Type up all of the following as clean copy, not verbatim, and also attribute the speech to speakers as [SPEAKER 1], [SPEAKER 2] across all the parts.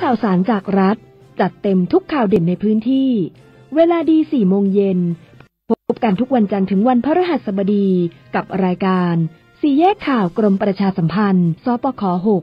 [SPEAKER 1] ข่าวสารจากรัฐจัดเต็มทุกข่าวเด่นในพื้นที่เวลาดี 4 โมงเย็นพบกันทุกวันจันทร์ถึงวันพฤหัสบดีกับรายการสี่แยกข่าวกรมประชาสัมพันธ์สปค. 6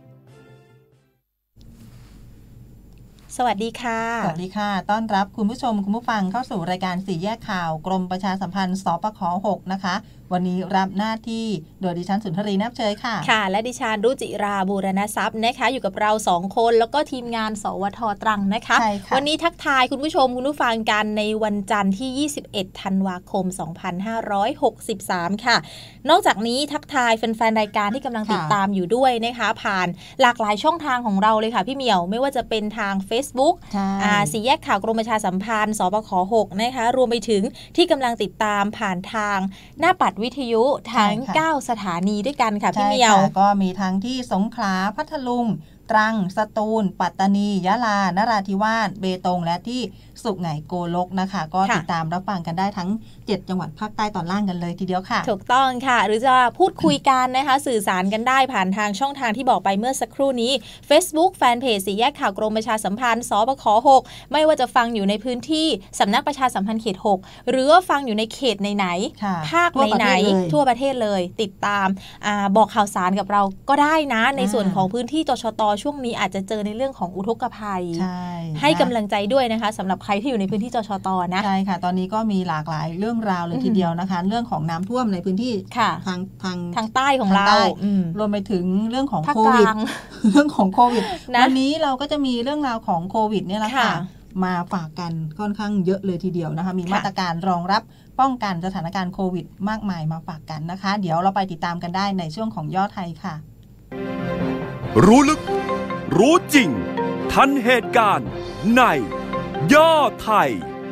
[SPEAKER 2] สวัสดีค่ะ
[SPEAKER 3] สวัสดีค่ะต้อนรับคุณผู้ชมคุณผู้ฟังเข้าสู่รายการสี่แยกข่าวกรมประชาสัมพันธ์สปค. 6นะคะวันนี้รับหน้าที่โดยดิฉันสุนทรีนับเชยค่ะ
[SPEAKER 2] ค่ะและดิฉันรุจิราบูรณทรัพย์นะคะอยู่กับเรา2คนแล้วก็ทีมงานสวท.ตรังนะคะวันนี้ทักทายคุณผู้ชมคุณผู้ฟังกันในวันจันทร์ที่21ธันวาคม2563ค่ะนอกจากนี้ทักทายแฟนๆรายการที่กำลังติดตามอยู่ด้วยนะคะผ่านหลากหลายช่องทางของเราเลยค่ะพี่เหมียวไม่ว่าจะเป็นทาง Facebook สี่แยกข่าวกรมประชาสัมพันธ์สปค. 6นะคะรวมไปถึงที่กำลังติดตามผ่านทางหน้าปัดวิทยุทั้ง9สถานีด้วยกันค่ะพี่เหมียว
[SPEAKER 3] ก็มีทั้งที่สงขลาพัทลุงตรังสตูลปัตตานียะลานราธิวาสเบตงและที่สุไหงโกลกนะคะก็ติดตามรับฟังกันได้ทั้ง7จังหวัดภาคใต้ตอนล่างกันเลยทีเดียวค่ะ
[SPEAKER 2] ถูกต้องค่ะหรือจะพูดคุยกันนะคะสื่อสารกันได้ผ่านทางช่องทางที่บอกไปเมื่อสักครู่นี้ Facebook แฟนเพจสี่แยกข่าวกรมประชาสัมพันธ์สปค. 6ไม่ว่าจะฟังอยู่ในพื้นที่สำนักประชาสัมพันธ์เขต6หรือว่าฟังอยู่ในเขตไหนๆภาคไหนๆทั่วประเทศเลยติดตามบอกข่าวสารกับเราก็ได้นะในส่วนของพื้นที่จชต.ช่วงนี้อาจจะเจอในเรื่องของอุทกภัยให้กำลังใจด้วยนะคะสำหรับใครที่อยู่ในพื้นที่จชต.นะ
[SPEAKER 3] ใช่ค่ะตอนนี้ก็มีหลากหลายเรื่องราวเลยทีเดียวนะคะเรื่องของน้ำท่วมในพื้นที่
[SPEAKER 2] ทางใต้ของเรา
[SPEAKER 3] รวมไปถึงเรื่องของโควิดเรื่องของโควิดวันนี้เราก็จะมีเรื่องราวของโควิดเนี่ยแหละค่ะมาฝากกันค่อนข้างเยอะเลยทีเดียวนะคะมีมาตรการรองรับป้องกันสถานการณ์โควิดมากมายมาฝากกันนะคะเดี๋ยวเราไปติดตามกันได้ในช่วงของย่อไทยค่ะ
[SPEAKER 4] รู้ลึกรู้จริงทันเหตุการณ์ในย่อไทย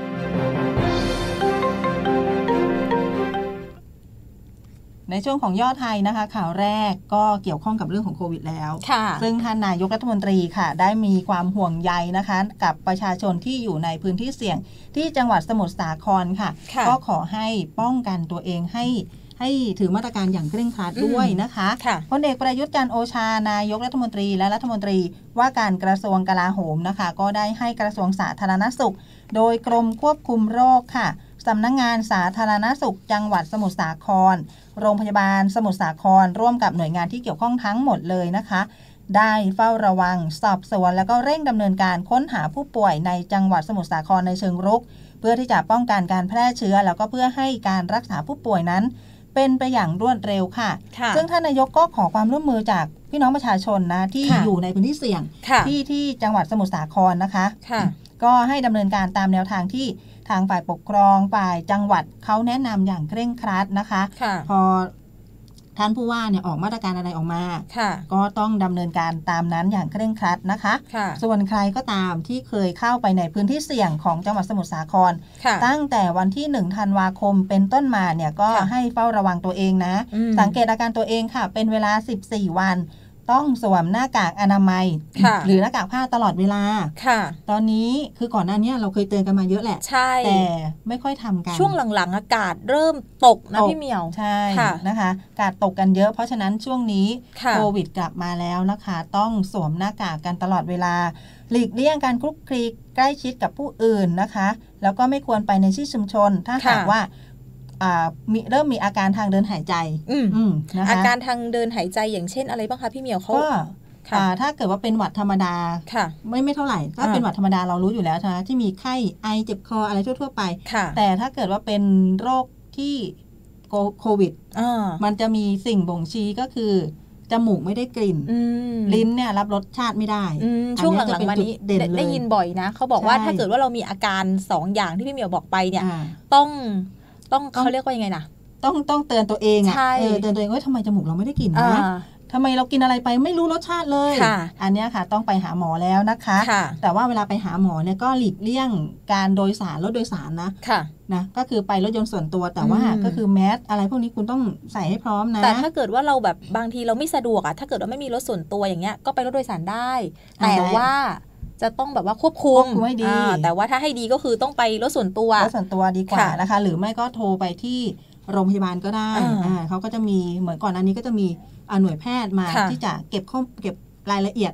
[SPEAKER 3] ในช่วงของย่อไทยนะคะข่าวแรกก็เกี่ยวข้องกับเรื่องของโควิดแล้วซึ่งท่านนายกรัฐมนตรีค่ะได้มีความห่วงใยนะคะกับประชาชนที่อยู่ในพื้นที่เสี่ยงที่จังหวัดสมุทรสาครค่ะก็ขอให้ป้องกันตัวเองให้ถือมาตรการอย่างเคร่งครัดด้วยนะคะพลเอกประยุทธ์จันทร์โอชานายกรัฐมนตรีและรัฐมนตรีว่าการกระทรวงกลาโหมนะคะก็ได้ให้กระทรวงสาธารณสุขโดยกรมควบคุมโรคค่ะสำนักงานสาธารณสุขจังหวัดสมุทรสาครโรงพยาบาลสมุทรสาครร่วมกับหน่วยงานที่เกี่ยวข้องทั้งหมดเลยนะคะได้เฝ้าระวังสอบสวนแล้วก็เร่งดำเนินการค้นหาผู้ป่วยในจังหวัดสมุทรสาครในเชิงรุกเพื่อที่จะป้องกันการแพร่เชื้อแล้วก็เพื่อให้การรักษาผู้ป่วยนั้นเป็นไปอย่างรวดเร็วค่ะซึ่งท่านนายกก็ขอความร่วมมือจากพี่น้องประชาชนนะที่อยู่ในพื้นที่เสี่ยงที่จังหวัดสมุทรสาครนะคะก็ให้ดำเนินการตามแนวทางที่ทางฝ่ายปกครองฝ่ายจังหวัดเขาแนะนำอย่างเคร่งครัดนะคะพอท่านผู้ว่าเนี่ยออกมาตรการอะไรออกมาก็ต้องดำเนินการตามนั้นอย่างเคร่งครัดนะคะส่วนใครก็ตามที่เคยเข้าไปในพื้นที่เสี่ยงของจังหวัดสมุทรสาครตั้งแต่วันที่1ธันวาคมเป็นต้นมาเนี่ยก็ให้เฝ้าระวังตัวเองนะสังเกตอาการตัวเองค่ะเป็นเวลา14วันต้องสวมหน้ากากอนามัยหรือหน้ากากผ้าตลอดเวลาตอนนี้คือก่อนหน้านี้เราเคยเตือนกันมาเยอะแหละแต่ไม่ค่อยทำกัน
[SPEAKER 2] ช่วงหลังๆอากาศเริ่มตกนะพี่เหมียว
[SPEAKER 3] ใช่นะคะอากาศตกกันเยอะเพราะฉะนั้นช่วงนี้โควิดกลับมาแล้วนะคะต้องสวมหน้ากากกันตลอดเวลาหลีกเลี่ยงการคลุกคลีใกล้ชิดกับผู้อื่นนะคะแล้วก็ไม่ควรไปในที่ชุมชนถ้าหากว่าเริ่มมีอาการทางเดินหายใจ
[SPEAKER 2] นะคะอาการทางเดินหายใจอย่างเช่นอะไรบ้างคะพี่เหมียวเขา
[SPEAKER 3] ถ้าเกิดว่าเป็นหวัดธรรมดาไม่เท่าไหร่ถ้าเป็นหวัดธรรมดาเรารู้อยู่แล้วใช่ไหมที่มีไข้ไอเจ็บคออะไรทั่วๆไปแต่ถ้าเกิดว่าเป็นโรคที่โควิดมันจะมีสิ่งบ่งชี้ก็คือจมูกไม่ได้กลิ่นลิ้นเนี่ยรับรสชาติไม่ได้
[SPEAKER 2] ช่วงหลังๆมานี้ได้ยินบ่อยนะเขาบอกว่าถ้าเกิดว่าเรามีอาการ2อย่างที่พี่เหมียวบอกไปเนี่ยต้องเขาเรียกว่ายังไงนะ
[SPEAKER 3] ต้องเตือนตัวเองอ่ะเตือนตัวเองว่าทำไมจมูกเราไม่ได้กลิ่นนะทำไมเรากินอะไรไปไม่รู้รสชาติเลยอันนี้ค่ะต้องไปหาหมอแล้วนะคะแต่ว่าเวลาไปหาหมอเนี่ยก็หลีกเลี่ยงการโดยสารรถโดยสารนะก็คือไปรถยนต์ส่วนตัวแต่ว่าก็คือแมสอะไรพวกนี้คุณต้องใส่ให้พร้อมนะ
[SPEAKER 2] แต่ถ้าเกิดว่าเราแบบบางทีเราไม่สะดวกอ่ะถ้าเกิดว่าไม่มีรถส่วนตัวอย่างเงี้ยก็ไปรถโดยสารได้แต่ว่าจะต้องแบบว่าควบคุม
[SPEAKER 3] ให้ดี
[SPEAKER 2] แต่ว่าถ้าให้ดีก็คือต้องไปรถส่วนตัว
[SPEAKER 3] ดีกว่านะคะหรือไม่ก็โทรไปที่โรงพยาบาลก็ได้เขาก็จะมีเหมือนก่อนอันนี้ก็จะมีหน่วยแพทย์มาที่จะเก็บรายละเอียด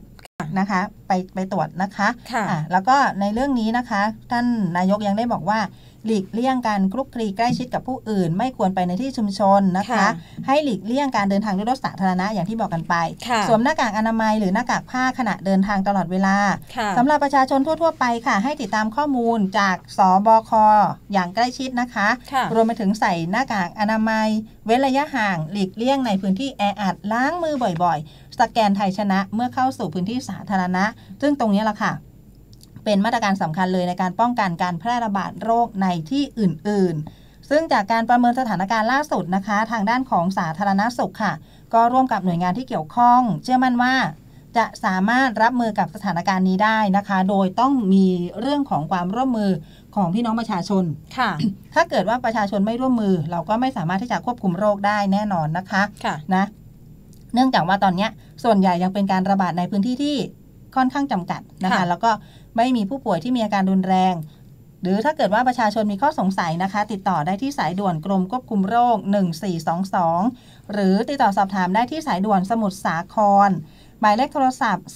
[SPEAKER 3] นะคะไปตรวจนะคะแล้วก็ในเรื่องนี้นะคะท่านนายกยังได้บอกว่าหลีกเลี่ยงการคลุกคลีใกล้ชิดกับผู้อื่นไม่ควรไปในที่ชุมชนนะคะให้หลีกเลี่ยงการเดินทางด้วยรถสาธารณะอย่างที่บอกกันไปสวมหน้ากากอนามัยหรือหน้ากากผ้าขณะเดินทางตลอดเวลาสำหรับประชาชนทั่วๆไปค่ะให้ติดตามข้อมูลจากสบค.อย่างใกล้ชิดนะคะรวมไปถึงใส่หน้ากากอนามัยเว้นระยะห่างหลีกเลี่ยงในพื้นที่แออัดล้างมือบ่อยๆสแกนไทยชนะเมื่อเข้าสู่พื้นที่สาธารณะซึ่งตรงนี้แหละค่ะเป็นมาตรการสำคัญเลยในการป้องกันการแพร่ระบาดโรคในที่อื่นๆซึ่งจากการประเมินสถานการณ์ล่าสุดนะคะทางด้านของสาธารณสุขค่ะก็ร่วมกับหน่วยงานที่เกี่ยวข้องเชื่อมั่นว่าจะสามารถรับมือกับสถานการณ์นี้ได้นะคะโดยต้องมีเรื่องของความร่วมมือของพี่น้องประชาชนค่ะ ถ้าเกิดว่าประชาชนไม่ร่วมมือเราก็ไม่สามารถที่จะควบคุมโรคได้แน่นอนนะคะนะเนื่องจากว่าตอนนี้ส่วนใหญ่ยังเป็นการระบาดในพื้นที่ที่ค่อนข้างจำกัดนะคะแล้วก็ไม่มีผู้ป่วยที่มีอาการรุนแรงหรือถ้าเกิดว่าประชาชนมีข้อสงสัยนะคะติดต่อได้ที่สายด่วนกรมควบคุมโรค1422หรือติดต่อสอบถามได้ที่สายด่วนสมุทรสาครหมายเลขโทรศัพท์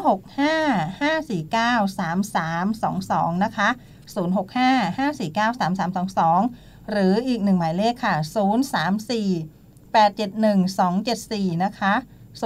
[SPEAKER 3] 0655493322นะคะ0655493322หรืออีก1หมายเลขค่ะ034871274นะคะ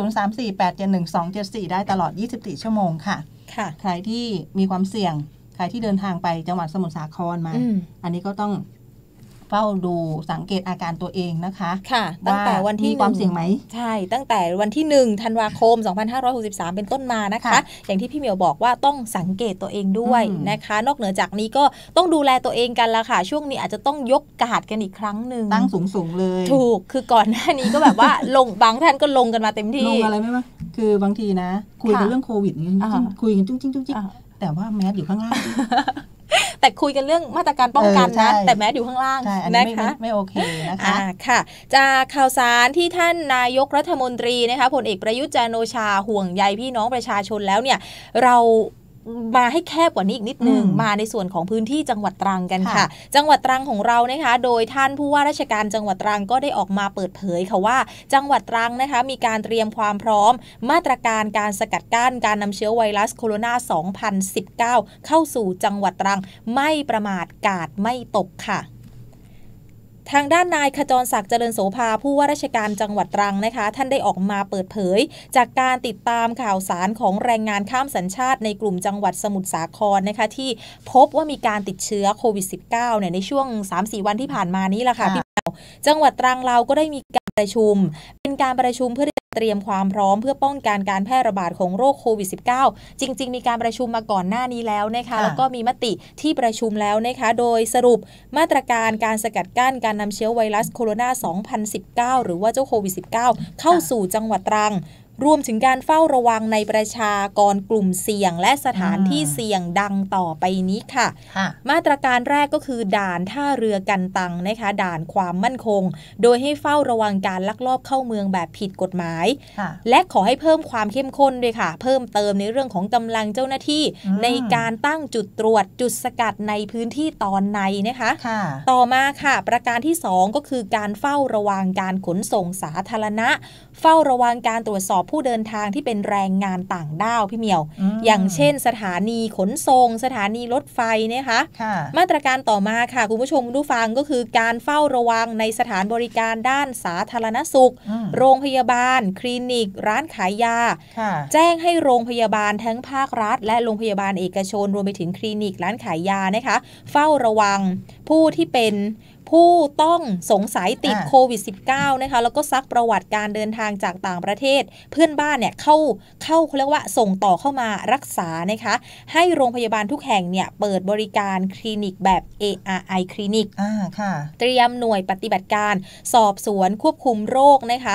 [SPEAKER 3] 034871274ได้ตลอด24ชั่วโมงค่ะใครที่มีความเสี่ยงใครที่เดินทางไปจังหวัดสมุทรสาครมาอันนี้ก็ต้องเฝ้าดูสังเกตอาการตัวเองนะคะ
[SPEAKER 2] ค่ะตั้งแต่วันที่
[SPEAKER 3] มีความเสี่ยงไหม
[SPEAKER 2] ใช่ตั้งแต่วันที่1ธันวาคม2563เป็นต้นมานะคะอย่างที่พี่เหมียวบอกว่าต้องสังเกตตัวเองด้วยนะคะนอกเหนือจากนี้ก็ต้องดูแลตัวเองกันละค่ะช่วงนี้อาจจะต้องยกกาดกันอีกครั้งนึง
[SPEAKER 3] ตั้งสูงๆเลย
[SPEAKER 2] ถูกคือก่อนหน้านี้ก็แบบว่าลงบางท่านก็ลงกันมาเต็มที่
[SPEAKER 3] ลงอะไรไม่ว่าคือบางทีนะคุยกันเรื่องโควิดคุยกันจุ้งจิ้งแต่ว่าแมสอยู่ข้างล่าง
[SPEAKER 2] แต่คุยกันเรื่องมาตรการป้องกันนะแต่แม้อยู่ข้างล่าง
[SPEAKER 3] นะคะไม่โอเคนะคะ
[SPEAKER 2] ค่ะจากข่าวสารที่ท่านนายกรัฐมนตรีนะคะพลเอกประยุทธ์จันทร์โอชาห่วงใยพี่น้องประชาชนแล้วเนี่ยเรามาให้แคบกว่านี้อีกนิดนึงมาในส่วนของพื้นที่จังหวัดตรังกันค่ะจังหวัดตรังของเรานะคะโดยท่านผู้ว่าราชการจังหวัดตรังก็ได้ออกมาเปิดเผยค่ะว่าจังหวัดตรังนะคะมีการเตรียมความพร้อมมาตรการการสกัดกั้นการนำเชื้อไวรัสโคโรนา2019เข้าสู่จังหวัดตรังไม่ประมาทกาดไม่ตกค่ะทางด้านนายขจรศักดิ์เจริญโสภาผู้ว่าราชการจังหวัดตรังนะคะท่านได้ออกมาเปิดเผยจากการติดตามข่าวสารของแรงงานข้ามสัญชาติในกลุ่มจังหวัดสมุทรสาครนะคะที่พบว่ามีการติดเชื้อโควิด -19 เนี่ยในช่วง 3-4 วันที่ผ่านมานี้แหละค่ะพี่จังหวัดตรังเราก็ได้มีการประชุมเป็นการประชุมเพื่อเตรียมความพร้อมเพื่อป้องกันการแพร่ระบาดของโรคโควิด -19 จริงๆมีการประชุมมาก่อนหน้านี้แล้วนะคะแล้วก็มีมติที่ประชุมแล้วนะคะโดยสรุปมาตรการการสกัดกั้นการนำเชื้อไวรัสโคโรนา2019หรือว่าเจ้าโควิด -19 เข้าสู่จังหวัดตรังรวมถึงการเฝ้าระวังในประชากรกลุ่มเสี่ยงและสถานที่เสี่ยงดังต่อไปนี้ค่ะมาตรการแรกก็คือด่านท่าเรือกันตังนะคะด่านความมั่นคงโดยให้เฝ้าระวังการลักลอบเข้าเมืองแบบผิดกฎหมายและขอให้เพิ่มความเข้มข้นด้วยค่ะเพิ่มเติมในเรื่องของกำลังเจ้าหน้าที่ในการตั้งจุดตรวจจุดสกัดในพื้นที่ตอนในนะคะต่อมาค่ะประการที่2ก็คือการเฝ้าระวังการขนส่งสาธารณะเฝ้าระวังการตรวจสอบผู้เดินทางที่เป็นแรงงานต่างด้าวพี่เหมียวอย่างเช่นสถานีขนส่งสถานีรถไฟนะคะมาตรการต่อมาค่ะคุณผู้ชมผู้ฟังก็คือการเฝ้าระวังในสถานบริการด้านสาธารณสุขโรงพยาบาลคลินิกร้านขายยาแจ้งให้โรงพยาบาลทั้งภาครัฐและโรงพยาบาลเอกชนรวมไปถึงคลินิกร้านขายยานะคะเฝ้าระวังผู้ที่เป็นผู้ต้องสงสัยติดโควิด -19 นะคะแล้วก็ซักประวัติการเดินทางจากต่างประเทศเพื่อนบ้านเนี่ยเข้าเขาเรียกว่าส่งต่อเข้ามารักษานะคะให้โรงพยาบาลทุกแห่งเนี่ยเปิดบริการคลินิกแบบ ARI คลินิกเตรียมหน่วยปฏิบัติการสอบสวนควบคุมโรคนะคะ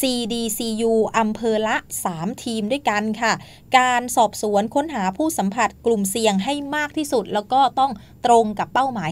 [SPEAKER 2] CDCU อำเภอละ3ทีมด้วยกันค่ะการสอบสวนค้นหาผู้สัมผัสกลุ่มเสี่ยงให้มากที่สุดแล้วก็ต้องตรงกับเป้าหมายให้มาก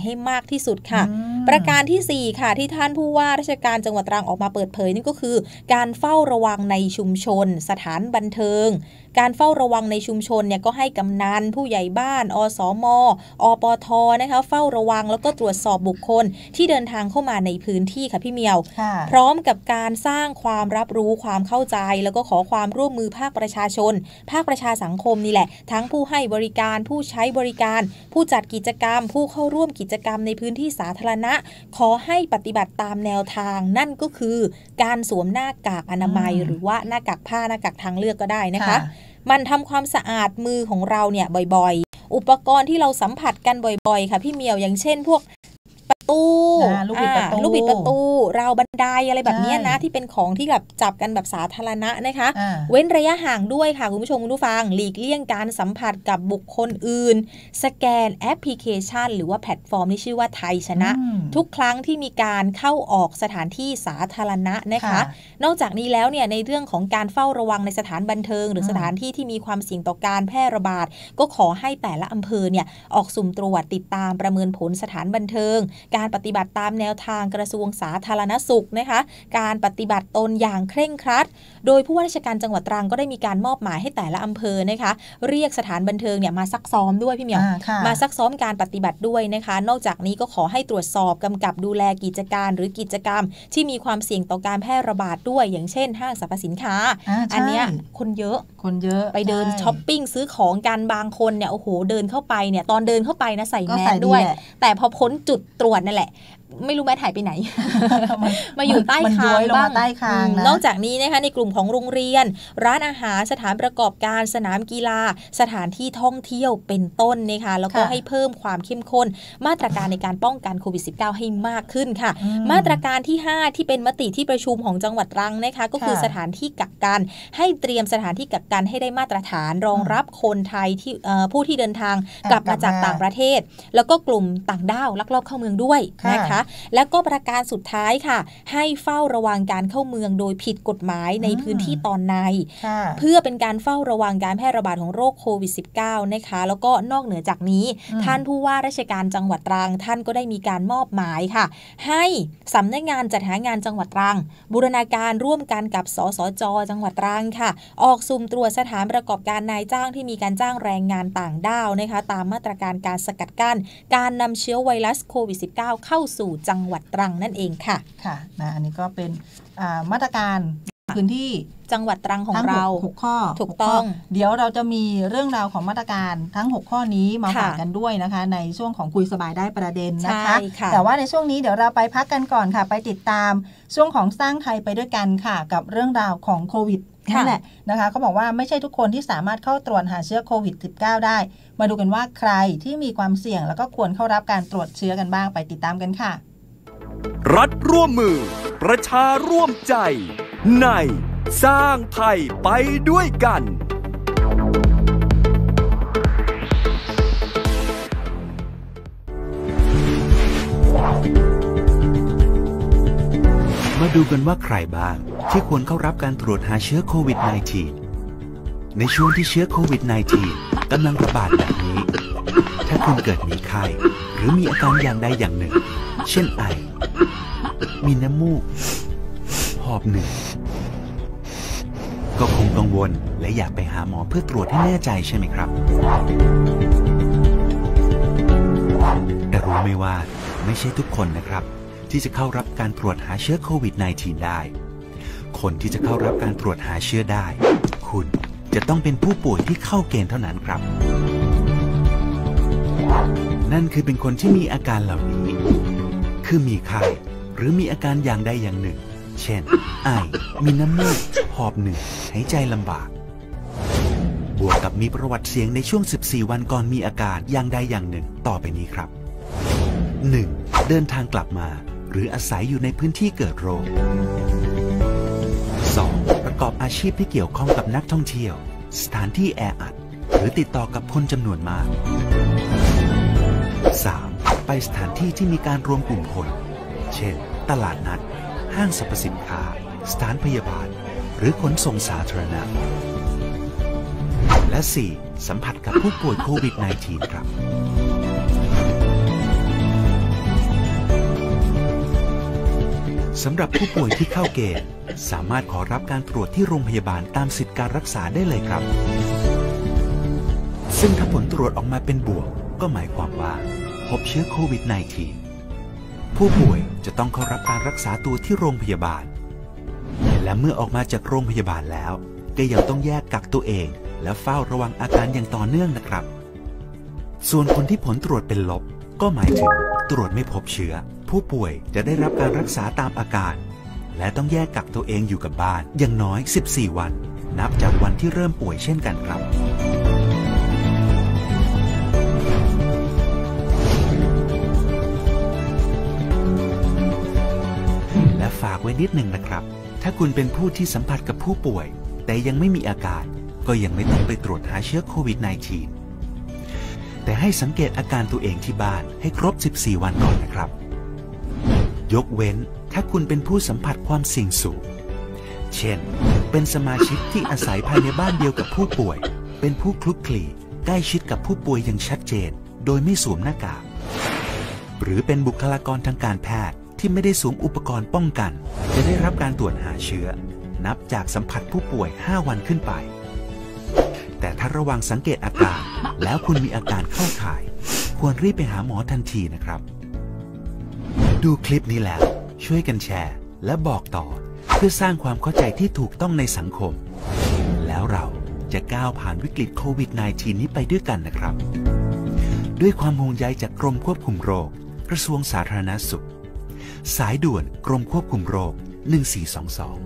[SPEAKER 2] ที่สุดค่ะประการที่4ค่ะที่ท่านผู้ว่าราชการจังหวัดตรังออกมาเปิดเผยนี่ก็คือการเฝ้าระวังในชุมชนสถานบันเทิงการเฝ้าระวังในชุมชนเนี่ยก็ให้กำนันผู้ใหญ่บ้านอสม.อปท.นะคะเฝ้าระวังแล้วก็ตรวจสอบบุคคลที่เดินทางเข้ามาในพื้นที่ค่ะพี่เมียวพร้อมกับการสร้างความรับรู้ความเข้าใจแล้วก็ขอความร่วมมือภาคประชาชนภาคประชาสังคมนี่แหละทั้งผู้ให้บริการผู้ใช้บริการผู้จัดกิจกรรมผู้เข้าร่วมกิจกรรมในพื้นที่สาธารณะขอให้ปฏิบัติตามแนวทางนั่นก็คือการสวมหน้ากากอนามัยหรือว่าหน้ากากผ้าหน้ากากทางเลือกก็ได้นะคะมันทำความสะอาดมือของเราเนี่ยบ่อยๆอุปกรณ์ที่เราสัมผัสกันบ่อยๆค่ะพี่เมียวอย่างเช่นพวกประตูลูกบิดประตูราวบันไดอะไรแบบนี้นะที่เป็นของที่แบบจับกันแบบสาธารณะนะคะเว้นระยะห่างด้วยค่ะคุณผู้ชมคุณผู้ฟังหลีกเลี่ยงการสัมผัสกับบุคคลอื่นสแกนแอปพลิเคชันหรือว่าแพลตฟอร์มที่ชื่อว่าไทยชนะทุกครั้งที่มีการเข้าออกสถานที่สาธารณะนะคะนอกจากนี้แล้วเนี่ยในเรื่องของการเฝ้าระวังในสถานบันเทิงหรือสถานที่ที่มีความเสี่ยงต่อการแพร่ระบาดก็ขอให้แต่ละอำเภอเนี่ยออกสุ่มตรวจติดตามประเมินผลสถานบันเทิงการปฏิบัติตามแนวทางกระทรวงสาธารณสุขนะคะการปฏิบัติตนอย่างเคร่งครัดโดยผู้ว่าราชการจังหวัดตรังก็ได้มีการมอบหมายให้แต่ละอำเภอนะคะเรียกสถานบันเทิงเนี่ยมาซักซ้อมด้วยพี่เหมียวมาซักซ้อมการปฏิบัติด้วยนะคะนอกจากนี้ก็ขอให้ตรวจสอบกำกับดูแลกิจการหรือกิจกรรมที่มีความเสี่ยงต่อการแพร่ระบาดด้วยอย่างเช่นห้างสรรพสินค้าอันเนี้ยคนเยอะไปเดินช้อปปิ้งซื้อของกันบางคนเนี่ยโอ้โหเดินเข้าไปเนี่ยตอนเดินเข้าไปนะใส่แมสด้วยแต่พอพ้นจุดตรวจนั่นแหละไม่รู้แมสหายไปไหน มาอยู่ใต้คางบ้างนอกจากนี้นะคะในกลุ่มของโรงเรียนร้านอาหารสถานประกอบการสนามกีฬาสถานที่ท่องเที่ยวเป็นต้นนะคะแล้วก็ให้เพิ่มความเข้มข้นมาตรการในการป้องกันโควิด -19 ให้มากขึ้นค่ะมาตรการที่5ที่เป็นมติที่ประชุมของจังหวัดตรังนะคะก็คือสถานที่กักกันให้เตรียมสถานที่กักกันให้ได้มาตรฐานรองรับคนไทยที่ผู้ที่เดินทางกลับมาจากต่างประเทศแล้วก็กลุ่มต่างด้าวลักลอบเข้าเมืองด้วยนะคะแล้วก็ประการสุดท้ายค่ะให้เฝ้าระวังการเข้าเมืองโดยผิดกฎหมายในพื้นที่ตอนในเพื่อเป็นการเฝ้าระวังการแพร่ระบาดของโรคโควิด -19 นะคะแล้วก็นอกเหนือจากนี้ท่านผู้ว่าราชการจังหวัดตรังท่านก็ได้มีการมอบหมายค่ะให้สำนักงานจัดหางานจังหวัดตรังบูรณาการร่วมกันกับสสจ.จังหวัดตรังค่ะออกสุ่มตรวจสถานประกอบการนายจ้างที่มีการจ้างแรงงานต่างด้าวนะคะตามมาตรการการสกัดกั้นการนำเชื้อไวรัสโควิด -19 เข้าสู่จังหวัดตรังนั่นเองค่ะ
[SPEAKER 3] นะอันนี้ก็เป็นมาตรการพื้นที่
[SPEAKER 2] จังหวัดตรังของเรา
[SPEAKER 3] 6ข้อ
[SPEAKER 2] ถูกต้อง
[SPEAKER 3] เดี๋ยวเราจะมีเรื่องราวของมาตรการทั้ง6ข้อนี้มาฝากกันด้วยนะคะในช่วงของคุยสบายได้ประเด็นนะคะแต่ว่าในช่วงนี้เดี๋ยวเราไปพักกันก่อนค่ะไปติดตามช่วงของสร้างไทยไปด้วยกันค่ะกับเรื่องราวของโควิดนั่นแหละนะคะเขาบอกว่าไม่ใช่ทุกคนที่สามารถเข้าตรวจหาเชื้อโควิด -19 ได้มาดูกันว่าใครที่มีความเสี่ยงแล้วก็ควรเข้ารับการตรวจเชื้อกันบ้างไปติดตามกันค่ะ
[SPEAKER 4] รัฐร่วมมือประชาร่วมใจในสร้างไทยไปด้วยกัน
[SPEAKER 5] มาดูกันว่าใครบ้างที่ควรเข้ารับการตรวจหาเชื้อโควิด -19 ในช่วงที่เชื้อโควิด -19 กำลังระบาดแบบนี้ ถ้าคุณเกิดมีไข้หรือมีอาการอย่างใดอย่างหนึ่งเช่นไอมีน้ำมูกหอบเหนื่อยก็คงกังวลและอยากไปหาหมอเพื่อตรวจให้แน่ใจใช่ไหมครับแต่รู้ไหมว่าไม่ใช่ทุกคนนะครับที่จะเข้ารับการตรวจหาเชื้อโควิด -19 ได้คนที่จะเข้ารับการตรวจหาเชื้อได้คุณจะต้องเป็นผู้ป่วยที่เข้าเกณฑ์เท่านั้นครับนั่นคือเป็นคนที่มีอาการเหล่านี้คือมีไข้หรือมีอาการอย่างใดอย่างหนึ่งเช่นไอมีน้ำมูกหอบเหนื่อยหายใจลำบากบวกกับมีประวัติเสี่ยงในช่วง14วันก่อนมีอาการอย่างใดอย่างหนึ่งต่อไปนี้ครับ 1. เดินทางกลับมาหรืออาศัยอยู่ในพื้นที่เกิดโรค 2. ประกอบอาชีพที่เกี่ยวข้องกับนักท่องเที่ยวสถานที่แออัดหรือติดต่อกับคนจำนวนมาก 3. ไปสถานที่ที่มีการรวมกลุ่มคนเช่นตลาดนัดห้างสรรพสินค้าสถานพยาบาลหรือขนส่งสาธารณะและ 4. สัมผัสกับผู้ป่วยโควิด -19 ครับสำหรับผู้ป่วยที่เข้าเกณฑ์สามารถขอรับการตรวจที่โรงพยาบาลตามสิทธิการรักษาได้เลยครับซึ่งถ้าผลตรวจออกมาเป็นบวกก็หมายความว่าพบเชื้อโควิด -19 ผู้ป่วยจะต้องเข้ารับการรักษาตัวที่โรงพยาบาลและเมื่อออกมาจากโรงพยาบาลแล้วก็ยังต้องแยกกักตัวเองและเฝ้าระวังอาการอย่างต่อเนื่องนะครับส่วนคนที่ผลตรวจเป็นลบก็หมายถึงตรวจไม่พบเชื้อผู้ป่วยจะได้รับการรักษาตามอาการและต้องแยกกักตัวเองอยู่กับบ้านอย่างน้อย14วันนับจากวันที่เริ่มป่วยเช่นกันครับและฝากไว้นิดหนึ่งนะครับถ้าคุณเป็นผู้ที่สัมผัสกับผู้ป่วยแต่ยังไม่มีอาการก็ยังไม่ต้องไปตรวจหาเชื้อโควิด -19 แต่ให้สังเกตอาการตัวเองที่บ้านให้ครบ14วันก่อนนะครับยกเว้นถ้าคุณเป็นผู้สัมผัสความเสี่ยงสูงเช่นเป็นสมาชิกที่อาศัยภายในบ้านเดียวกับผู้ป่วยเป็นผู้คลุกคลีใกล้ชิดกับผู้ป่วยอย่างชัดเจนโดยไม่สวมหน้ากากหรือเป็นบุคลากรทางการแพทย์ที่ไม่ได้สวมอุปกรณ์ป้องกันจะได้รับการตรวจหาเชื้อนับจากสัมผัสผู้ป่วย5วันขึ้นไปแต่ถ้าระหว่างสังเกตอาการแล้วคุณมีอาการเข้าข่ายควรรีบไปหาหมอทันทีนะครับดูคลิปนี้แล้วช่วยกันแชร์และบอกต่อเพื่อสร้างความเข้าใจที่ถูกต้องในสังคมแล้วเราจะก้าวผ่านวิกฤตโควิด -19 นี้ไปด้วยกันนะครับด้วยความห่วงใยจากกรมควบคุมโรคกระทรวงสาธารณสุขสายด่วนกรมควบคุมโรค1422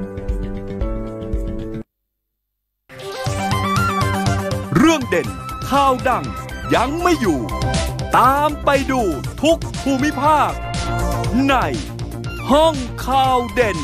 [SPEAKER 4] เรื่องเด่นข่าวดังยังไม่อยู่ตามไปดูทุกภูมิภาคในห้องข่าวเด่น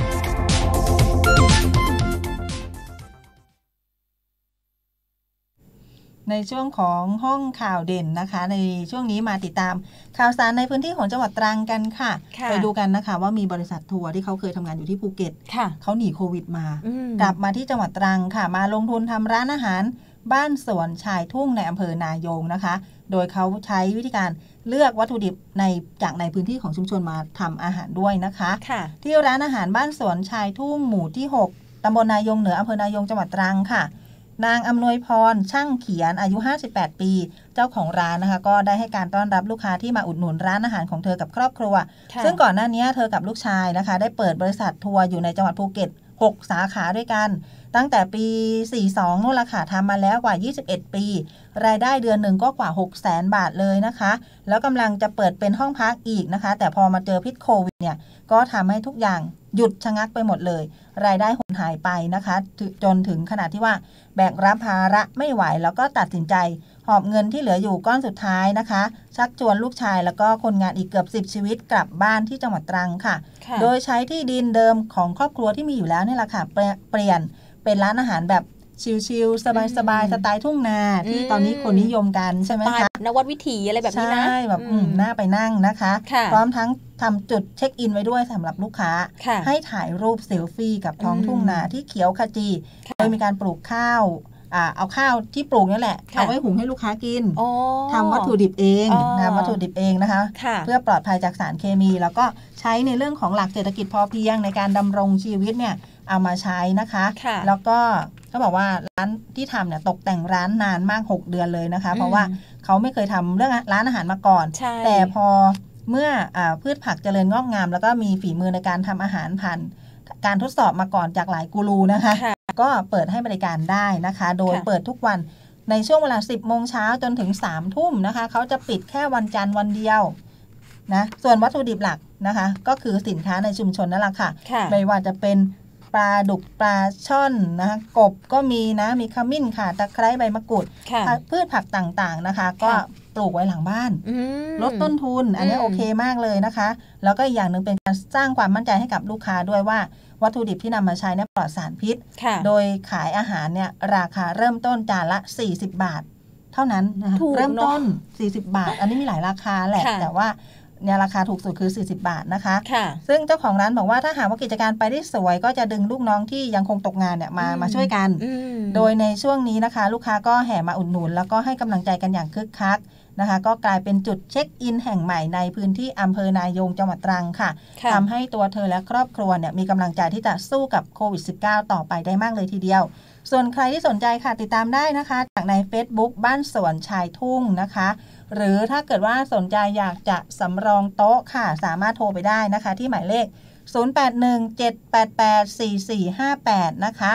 [SPEAKER 3] ในช่วงของห้องข่าวเด่นนะคะในช่วงนี้มาติดตามข่าวสารในพื้นที่ของจังหวัดตรังกันค่ะไปดูกันนะคะว่ามีบริษัททัวร์ที่เขาเคยทำงานอยู่ที่ภูเก็ตเขาหนีโควิดมากลับมาที่จังหวัดตรังค่ะมาลงทุนทำร้านอาหารบ้านสวนชายทุ่งในอำเภอนายงนะคะโดยเขาใช้วิธีการเลือกวัตถุดิบจากในพื้นที่ของชุมชนมาทำอาหารด้วยนะคะที่ร้านอาหารบ้านสวนชายทุ่งหมู่ที่6ตำบลนายงเหนืออำเภอนายงจังหวัดตรังค่ะนางอำนวยพรช่างเขียนอายุ58ปีเจ้าของร้านนะคะก็ได้ให้การต้อนรับลูกค้าที่มาอุดหนุนร้านอาหารของเธอกับครอบครัวซึ่งก่อนหน้านี้เธอกับลูกชายนะคะได้เปิดบริษัททัวร์อยู่ในจังหวัดภูเก็ต6สาขาด้วยกันตั้งแต่ปี42นู่นละค่ะทำมาแล้วกว่า21ปีรายได้เดือนหนึ่งก็กว่า 600,000 บาทเลยนะคะแล้วกำลังจะเปิดเป็นห้องพักอีกนะคะแต่พอมาเจอพิษโควิดเนี่ยก็ทำให้ทุกอย่างหยุดชะงักไปหมดเลยรายได้หดหายไปนะคะจนถึงขนาดที่ว่าแบกรับภาระไม่ไหวแล้วก็ตัดสินใจหอบเงินที่เหลืออยู่ก้อนสุดท้ายนะคะชักชวนลูกชายแล้วก็คนงานอีกเกือบ10ชีวิตกลับบ้านที่จังหวัดตรังค่ะโดยใช้ที่ดินเดิมของครอบครัวที่มีอยู่แล้วนี่แหละค่ะเปลี่ยนเป็นร้านอาหารแบบชิลๆสบายๆสไตล์ทุ่งนาที่ตอนนี้คนนิยมกันใช่ไหมคะ
[SPEAKER 2] นวัดวิถีอะไรแบบนี้นะ
[SPEAKER 3] ใช่แบบน่าไปนั่งนะคะพร้อมทั้งทำจุดเช็คอินไว้ด้วยสำหรับลูกค้าให้ถ่ายรูปเซลฟี่กับท้องทุ่งนาที่เขียวขจีโดยมีการปลูกข้าวเอาข้าวที่ปลูกนี่แหละเอาไว้หุงให้ลูกค้ากินทำวัตถุดิบเองนะวัตถุดิบเองนะคะเพื่อปลอดภัยจากสารเคมีแล้วก็ใช้ในเรื่องของหลักเศรษฐกิจพอเพียงในการดำรงชีวิตเนี่ยเอามาใช้นะคะแล้วก็เขาบอกว่าร้านที่ทำเนี่ยตกแต่งร้านนานมาก6เดือนเลยนะคะเพราะว่าเขาไม่เคยทำเรื่องร้านอาหารมาก่อนแต่พอเมื่อพืชผักเจริญงอกงามแล้วก็มีฝีมือในการทำอาหารผ่านการทดสอบมาก่อนจากหลายกูรูนะคะก็เปิดให้บริการได้นะคะโดยเปิดทุกวันในช่วงเวลา 10 โมงเช้าจนถึง 3 ทุ่มนะคะเขาจะปิดแค่วันจันทร์วันเดียวนะส่วนวัตถุดิบหลักนะคะก็คือสินค้าในชุมชนนั่นแหละค่ะไม่ว่าจะเป็นปลาดุกปลาช่อนนะคะกบก็มีนะมีขมิ้นค่ะตะไคร้ใบมะกรูดพืชผักต่างๆนะคะก็ปลูกไว้หลังบ้านลดต้นทุนอันนี้โอเคมากเลยนะคะแล้วก็อีกอย่างหนึ่งเป็นการสร้างความมั่นใจให้กับลูกค้าด้วยว่าวัตถุดิบที่นำมาใช้เนี่ยปลอดสารพิษโดยขายอาหารเนี่ยราคาเริ่มต้นจานละ40 บาทเท่านั้นนะคะเริ่มต้น40 บาทอันนี้มีหลายราคาแหละแต่ว่าเนี่ยราคาถูกสุดคือ40 บาทนะคะซึ่งเจ้าของร้านบอกว่าถ้าหากว่ากิจการไปได้สวยก็จะดึงลูกน้องที่ยังคงตกงานเนี่ยมาช่วยกันโดยในช่วงนี้นะคะลูกค้าก็แห่มาอุดหนุนแล้วก็ให้กำลังใจกันอย่างคึกคักนะคะก็กลายเป็นจุดเช็คอินแห่งใหม่ในพื้นที่อำเภอนายงจังหวัดตรังค่ะทำให้ตัวเธอและครอบครัวเนี่ยมีกำลังใจที่จะสู้กับโควิด -19 ต่อไปได้มากเลยทีเดียวส่วนใครที่สนใจค่ะติดตามได้นะคะจากใน Facebook บ้านสวนชายทุ่งนะคะหรือถ้าเกิดว่าสนใจอยากจะสำรองโต๊ะค่ะสามารถโทรไปได้นะคะที่หมายเลข0817884458นะคะ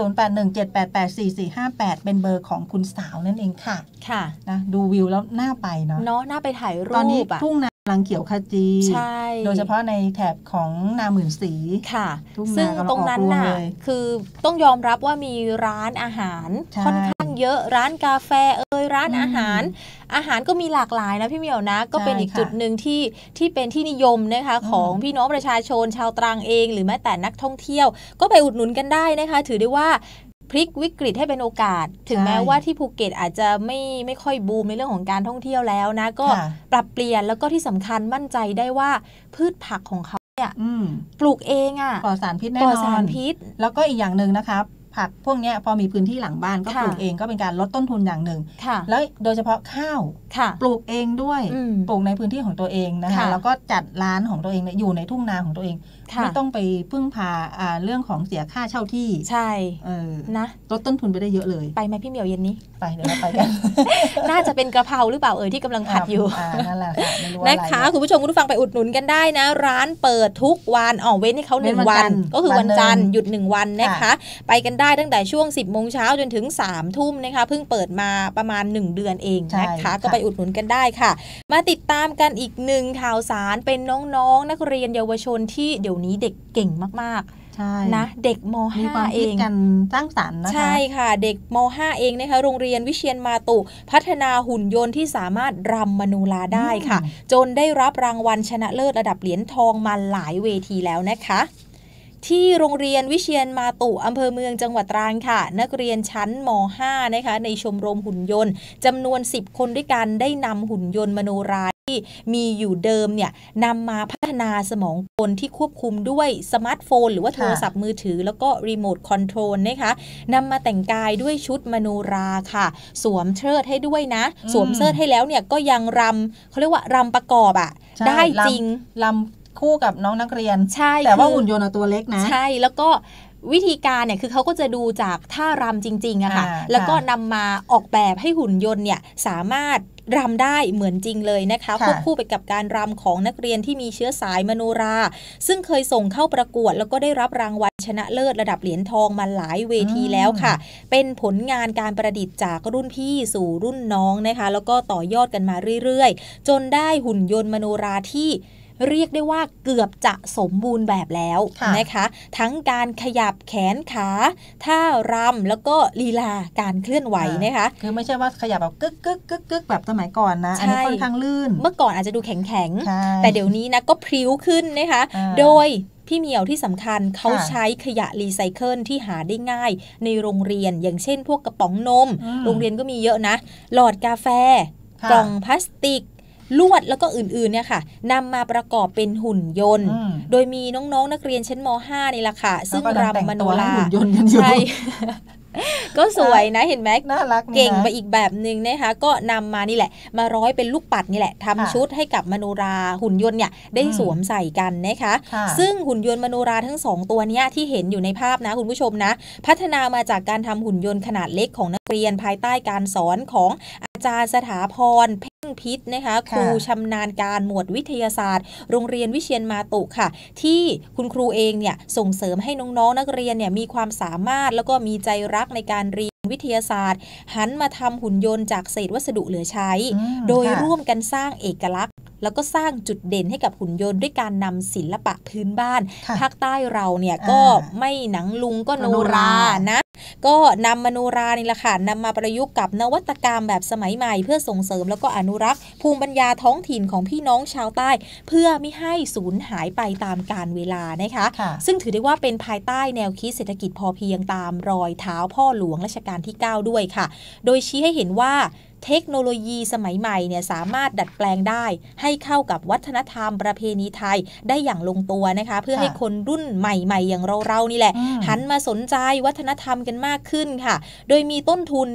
[SPEAKER 3] 0817884458เป็นเบอร์ของคุณสาวนั่นเองค่ะ
[SPEAKER 2] ค่ะ
[SPEAKER 3] นะดูวิวแล้วน่าไปเนาะ
[SPEAKER 2] น่าไปถ่ายรูป
[SPEAKER 3] ตอนนี้ทุ่งนากำลังเขียวขจี
[SPEAKER 2] ใช่
[SPEAKER 3] โดยเฉพาะในแถบของนาหมื่นศรี
[SPEAKER 2] ค่ะซึ่งตรงนั้นน่ะคือต้องยอมรับว่ามีร้านอาหารค่อนข้างเยอะร้านกาแฟร้านอาหารก็มีหลากหลายนะพี่เหมียวนะก็เป็นอีกจุดหนึ่งที่เป็นที่นิยมนะคะของพี่น้องประชาชนชาวตรังเองหรือแม้แต่นักท่องเที่ยวก็ไปอุดหนุนกันได้นะคะถือได้ว่าพลิกวิกฤตให้เป็นโอกาสถึงแม้ว่าที่ภูเก็ตอาจจะไม่ค่อยบูมในเรื่องของการท่องเที่ยวแล้วนะก็ปรับเปลี่ยนแล้วก็ที่สำคัญมั่นใจได้ว่าพืชผักของเขาเนี่ยปลูกเอง
[SPEAKER 3] ปลอดสารพิษแน่นอน
[SPEAKER 2] ปลอดสารพิษ
[SPEAKER 3] แล้วก็อีกอย่างนึงนะคะผักพวกนี้พอมีพื้นที่หลังบ้านก็ปลูกเองก็เป็นการลดต้นทุนอย่างหนึ่งแล้วโดยเฉพาะข้าวปลูกเองด้วยปลูกในพื้นที่ของตัวเองนะคะแล้วก็จัดร้านของตัวเองอยู่ในทุ่งนาของตัวเองไม่ต้องไปพึ่งพาเรื่องของเสียค่าเช่าที่
[SPEAKER 2] ใช่นะ
[SPEAKER 3] ลดต้นทุนไปได้เยอะเลย
[SPEAKER 2] ไปไหมพี่เหมียวเย็นนี้
[SPEAKER 3] ไปเดี๋ยวเราไปกัน
[SPEAKER 2] น่าจะเป็นกระเพราหรือเปล่าที่กำลังผัดอยู่
[SPEAKER 3] นั่นแหละค่ะไม่รู้
[SPEAKER 2] อะไรนะคะคุณผู้ชมคุณผู้ฟังไปอุดหนุนกันได้นะร้านเปิดทุกวันเว้นให้เขา1 วันก็คือวันจันทร์หยุด1 วันนะคะไปกันได้ตั้งแต่ช่วง 10 โมงเช้าจนถึง 3 ทุ่มนะคะเพิ่งเปิดมาประมาณ1 เดือนเองนะคะก็ไปอุดหนุนกันได้ค่ะมาติดตามกันอีกหนึ่งข่าวสารเป็นน้องๆนักเรียนเยาวชนที่เดี๋ยวนี้เด็กเก่งมากๆนะเด็กม.5 เอง
[SPEAKER 3] กันสร้างสรรค์นะคะ
[SPEAKER 2] ใช่ค่ะเด็กม.5 เองนะคะโรงเรียนวิเชียรมาตุพัฒนาหุ่นยนต์ที่สามารถรำมโนราได้ค่ะจนได้รับรางวัลชนะเลิศระดับเหรียญทองมาหลายเวทีแล้วนะคะที่โรงเรียนวิเชียรมาตุอำเภอเมืองจังหวัดตรังค่ะนักเรียนชั้นม.5 นะคะในชมรมหุ่นยนต์จำนวน10 คนด้วยกันได้นำหุ่นยนต์มโนราที่มีอยู่เดิมเนี่ยนำมาพัฒนาสมองกลที่ควบคุมด้วยสมาร์ทโฟนหรือว่าโทรศัพท์มือถือแล้วก็รีโมทคอนโทรลนะคะนำมาแต่งกายด้วยชุดมโนราค่ะสวมเชิดให้ด้วยนะสวมเชิดให้แล้วเนี่ยก็ยังรำเขาเรียกว่ารำประกอบได้จริง
[SPEAKER 3] รำคู่กับน้องนักเรียน
[SPEAKER 2] ใช่
[SPEAKER 3] แต่ว่าหุ่นยนต์ตัวเล็กนะ
[SPEAKER 2] ใช่แล้วก็วิธีการเนี่ยคือเขาก็จะดูจากท่ารำจริงๆอะค่ะแล้วก็นำมาออกแบบให้หุ่นยนต์เนี่ยสามารถรำได้เหมือนจริงเลยนะคะควบคู่ไปกับการรำของนักเรียนที่มีเชื้อสายมโนราซึ่งเคยส่งเข้าประกวดแล้วก็ได้รับรางวัลชนะเลิศระดับเหรียญทองมาหลายเวทีแล้วค่ะเป็นผลงานการประดิษฐ์จากรุ่นพี่สู่รุ่นน้องนะคะแล้วก็ต่อยอดกันมาเรื่อยๆจนได้หุ่นยนต์มโนราที่เรียกได้ว่าเกือบจะสมบูรณ์แบบแล้วนะคะทั้งการขยับแขนขาท่ารำแล้วก็ลีลาการเคลื่อนไหวนะคะ
[SPEAKER 3] คือไม่ใช่ว่าขยับแบบกึกกึกกึกกึกแบบสมัยก่อนนะอันนี้ค่อนข้างลื่น
[SPEAKER 2] เมื่อก่อนอาจจะดูแข็งแข็งแต่เดี๋ยวนี้นะก็พริ้วขึ้นนะคะโดยพี่เหมียวที่สำคัญเขาใช้ขยะรีไซเคิลที่หาได้ง่ายในโรงเรียนอย่างเช่นพวกกระป๋องนมโรงเรียนก็มีเยอะนะหลอดกาแฟกล่องพลาสติกลวดแล้วก็อื่นๆเนี่ยค่ะนำมาประกอบเป็นหุ่นยนต์โดยมีน้องๆนักเรียนชั้นม.5 นี่แหละค่ะซึ่งรำมโนราใช่ก็สวยนะเห็นไหม
[SPEAKER 3] น่ารัก
[SPEAKER 2] เก่งไปอีกแบบนึงนะคะก็นำมานี่แหละมาร้อยเป็นลูกปัดนี่แหละทำชุดให้กับมโนราหุ่นยนต์เนี่ยได้สวมใส่กันนะคะซึ่งหุ่นยนต์มโนราทั้ง2ตัวนี้ที่เห็นอยู่ในภาพนะคุณผู้ชมนะพัฒนามาจากการทำหุ่นยนต์ขนาดเล็กของนักเรียนภายใต้การสอนของอาจารย์สถาพรเพ่งพิษนะคะครูชำนาญการหมวดวิทยาศาสตร์โรงเรียนวิเชียรมาตุค่ะที่คุณครูเองเนี่ยส่งเสริมให้น้องๆนักเรียนเนี่ยมีความสามารถแล้วก็มีใจรักในการเรียนวิทยาศาสตร์หันมาทำหุ่นยนต์จากเศษวัสดุเหลือใช้โดยร่วมกันสร้างเอกลักษณ์แล้วก็สร้างจุดเด่นให้กับหุ่นยนต์ด้วยการนำศิลปะพื้นบ้านภาคใต้เราเนี่ยก็ไม่หนังลุงก็โนรานะก็นำมโนรานี่แหละค่ะนำมาประยุกต์กับนวัตกรรมแบบสมัยใหม่เพื่อส่งเสริมแล้วก็อนุรักษ์ภูมิปัญญาท้องถิ่นของพี่น้องชาวใต้เพื่อไม่ให้สูญหายไปตามกาลเวลานะคะซึ่งถือได้ว่าเป็นภายใต้แนวคิดเศรษฐกิจพอเพียงตามรอยเท้าพ่อหลวงรัชกาลที่ 9 ด้วยค่ะโดยชี้ให้เห็นว่าเทคโนโลยีสมัยใหม่เนี่ยสามารถดัดแปลงได้ให้เข้ากับวัฒนธรรมประเพณีไทยได้อย่างลงตัวนะคะเพื่อให้คนรุ่นใหม่ๆอย่างเราๆนี่แหละหันมาสนใจวัฒนธรรมกันมากขึ้นค่ะโดยมีต้นทุนเนี่ย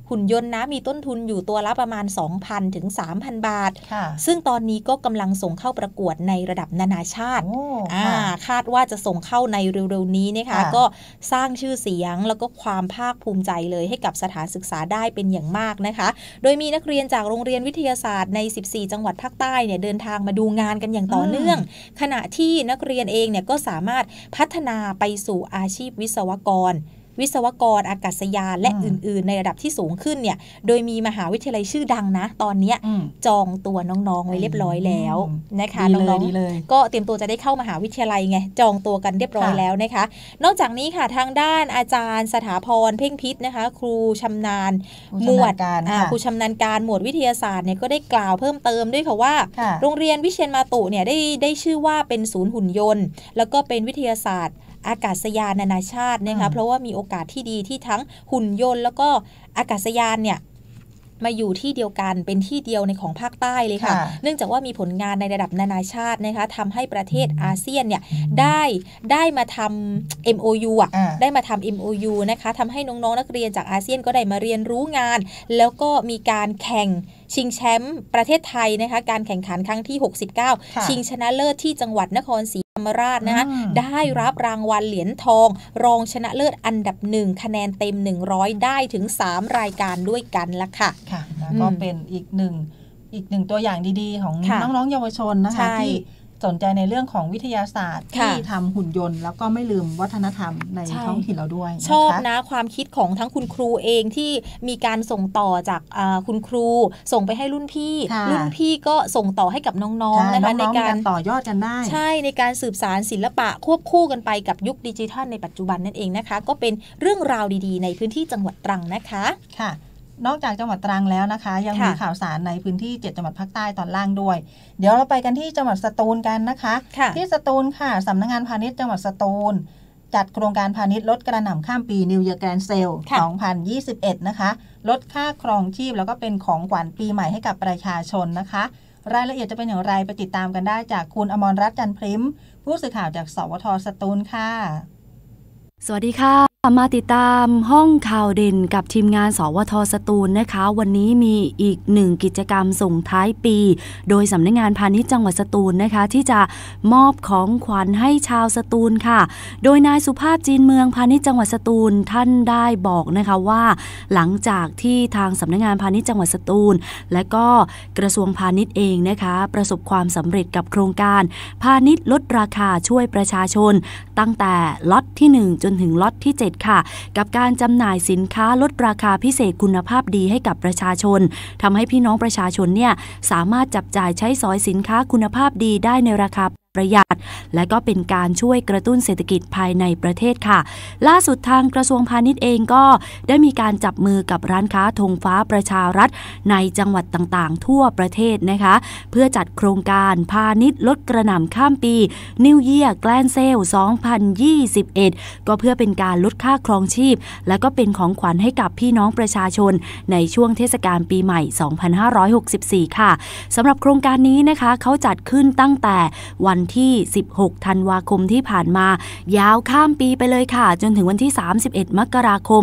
[SPEAKER 2] หุ่นยนต์นะมีต้นทุนอยู่ตัวละประมาณ 2,000 ถึง 3,000 บาทซึ่งตอนนี้ก็กำลังส่งเข้าประกวดในระดับนานาชาติคาดว่าจะส่งเข้าในเร็วๆนี้นะคะก็สร้างชื่อเสียงแล้วก็ความภาคภูมิใจเลยให้กับสถานศึกษาได้เป็นอย่างมากนะคะโดยมีนักเรียนจากโรงเรียนวิทยาศาสตร์ใน14จังหวัดภาคใต้เนี่ยเดินทางมาดูงานกันอย่างต่อเนื่องขณะที่นักเรียนเองเนี่ยก็สามารถพัฒนาไปสู่อาชีพวิศวกรอากาศยานและอื่นๆในระดับที่สูงขึ้นเนี่ยโดยมีมหาวิทยาลัยชื่อดังนะตอนนี้จองตัวน้องๆไว้เรียบร้อยแล้วนะคะน้องๆก็เตรียมตัวจะได้เข้ามหาวิทยาลัยไงจองตัวกันเรียบร้อยแล้วนะคะนอกจากนี้ค่ะทางด้านอาจารย์สถาพรเพ่งพิษนะคะครูชำนาญหมวดครูชำนาญการหมวดวิทยาศาสตร์เนี่ยก็ได้กล่าวเพิ่มเติมด้วยค่ะว่าโรงเรียนวิเชียรมาตุเนี่ยได้ชื่อว่าเป็นศูนย์หุ่นยนต์แล้วก็เป็นวิทยาศาสตร์อากาศยานนานาชาตินะคะเพราะว่ามีโอกาสที่ดีที่ทั้งหุ่นยนต์แล้วก็อากาศยานเนี่ยมาอยู่ที่เดียวกันเป็นที่เดียวในของภาคใต้เลยค่ะเนื่องจากว่ามีผลงานในระดับนานาชาตินะคะทำให้ประเทศอาเซียนเนี่ยได้มาทำ MOU ได้มาทำ MOU นะคะทำให้น้องๆนักเรียนจากอาเซียนก็ได้มาเรียนรู้งานแล้วก็มีการแข่งชิงแชมป์ประเทศไทยนะคะการแข่งขันครั้งที่69ชิงชนะเลิศที่จังหวัดนครศรีธรรมราชนะคะได้รับรางวัลเหรียญทองรองชนะเลิศอันดับ1คะแนนเต็ม100ได้ถึง3รายการด้วยกันละค่ะ
[SPEAKER 3] ก็เป็นอีกหนึ่งตัวอย่างดีๆของน้องๆเยาวชนนะคะที่สนใจในเรื่องของวิทยาศาสตร์ที่ทำหุ่นยนต์แล้วก็ไม่ลืมวัฒนธรรมในท้องถิ่นเราด้วย
[SPEAKER 2] ชอบนะความคิดของทั้งคุณครูเองที่มีการส่งต่อจากคุณครูส่งไปให้รุ่นพี่ก็ส่งต่อให้กับน้องๆนะคะในการ
[SPEAKER 3] ต่อยอดกันได้
[SPEAKER 2] ใช่ในการสืบสานศิลปะควบคู่กันไปกับยุคดิจิทัลในปัจจุบันนั่นเองนะคะก็เป็นเรื่องราวดีๆในพื้นที่จังหวัดตรังนะคะ
[SPEAKER 3] ค่ะนอกจากจังหวัดตรังแล้วนะคะยังมีข่าวสารในพื้นที่7จังหวัดภาคใต้ตอนล่างด้วยเดี๋ยวเราไปกันที่จังหวัดสตูลกันนะคะที่สตูลค่ะสำนักงานพาณิชย์จังหวัดสตูลจัดโครงการพาณิชย์ลดกระหน่ำข้ามปี New Year Grand Sale 2021นะคะลดค่าครองชีพแล้วก็เป็นของขวัญปีใหม่ให้กับประชาชนนะคะรายละเอียดจะเป็นอย่างไรไปติดตามกันได้จากคุณอมรรัตน์จันทร์พริมผู้สื่อข่าวจากสวท.สตูลค่ะ
[SPEAKER 6] สวัสดีค่ะมาติดตามห้องข่าวเด่นกับทีมงานสวท.สตูลนะคะวันนี้มีอีกหนึ่งกิจกรรมส่งท้ายปีโดยสำนักงานพาณิชย์จังหวัดสตูลนะคะที่จะมอบของขวัญให้ชาวสตูลค่ะโดยนายสุภาพจีนเมืองพาณิชย์จังหวัดสตูลท่านได้บอกนะคะว่าหลังจากที่ทางสำนักงานพาณิชย์จังหวัดสตูลและก็กระทรวงพาณิชย์เองนะคะประสบความสำเร็จกับโครงการพาณิชย์ลดราคาช่วยประชาชนตั้งแต่ล็อตที่1จนถึงล็อตที่7ค่ะกับการจำหน่ายสินค้าลดราคาพิเศษคุณภาพดีให้กับประชาชนทำให้พี่น้องประชาชนเนี่ยสามารถจับจ่ายใช้สอยสินค้าคุณภาพดีได้ในราคาประหยัดและก็เป็นการช่วยกระตุ้นเศรษฐกิจภายในประเทศค่ะล่าสุดทางกระทรวงพาณิชย์เองก็ได้มีการจับมือกับร้านค้าธงฟ้าประชารัฐในจังหวัดต่างๆทั่วประเทศนะคะเพื่อจัดโครงการพาณิชย์ลดกระหน่ำข้ามปี New Year Grand Sale 2021ก็เพื่อเป็นการลดค่าครองชีพและก็เป็นของขวัญให้กับพี่น้องประชาชนในช่วงเทศกาลปีใหม่2564ค่ะสำหรับโครงการนี้นะคะเขาจัดขึ้นตั้งแต่วันที่16ธันวาคมที่ผ่านมายาวข้ามปีไปเลยค่ะจนถึงวันที่31มกราคม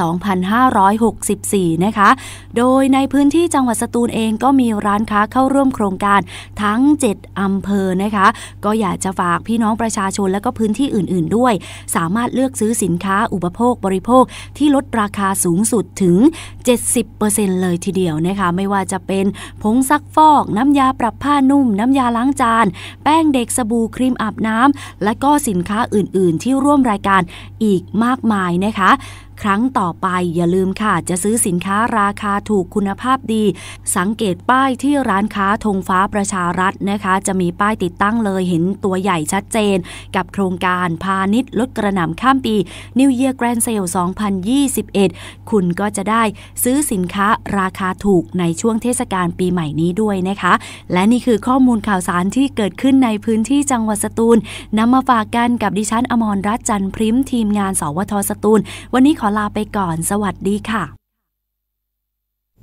[SPEAKER 6] 2564นะคะโดยในพื้นที่จังหวัดสตูลเองก็มีร้านค้าเข้าร่วมโครงการทั้ง7อำเภอนะคะก็อยากจะฝากพี่น้องประชาชนและก็พื้นที่อื่นๆด้วยสามารถเลือกซื้อสินค้าอุปโภคบริโภคที่ลดราคาสูงสุดถึง 70% เลยทีเดียวนะคะไม่ว่าจะเป็นผงซักฟอกน้ำยาปรับผ้านุ่มน้ำยาล้างจานแป้งเด็กสบู่ครีมอาบน้ำและก็สินค้าอื่นๆที่ร่วมรายการอีกมากมายนะคะครั้งต่อไปอย่าลืมค่ะจะซื้อสินค้าราคาถูกคุณภาพดีสังเกตป้ายที่ร้านค้าธงฟ้าประชารัฐนะคะจะมีป้ายติดตั้งเลยเห็นตัวใหญ่ชัดเจนกับโครงการพาณิชย์ลดกระหน่ำข้ามปี New Year Grand Sale 2021คุณก็จะได้ซื้อสินค้าราคาถูกในช่วงเทศกาลปีใหม่นี้ด้วยนะคะและนี่คือข้อมูลข่าวสารที่เกิดขึ้นในพื้นที่จังหวัดสตูลนำมาฝากกันกับดิฉันอมรรัตน์จันทร์พริมทีมงานสวท.สตูลวันนี้ขอลาไปก่อนสวัสดีค่ะ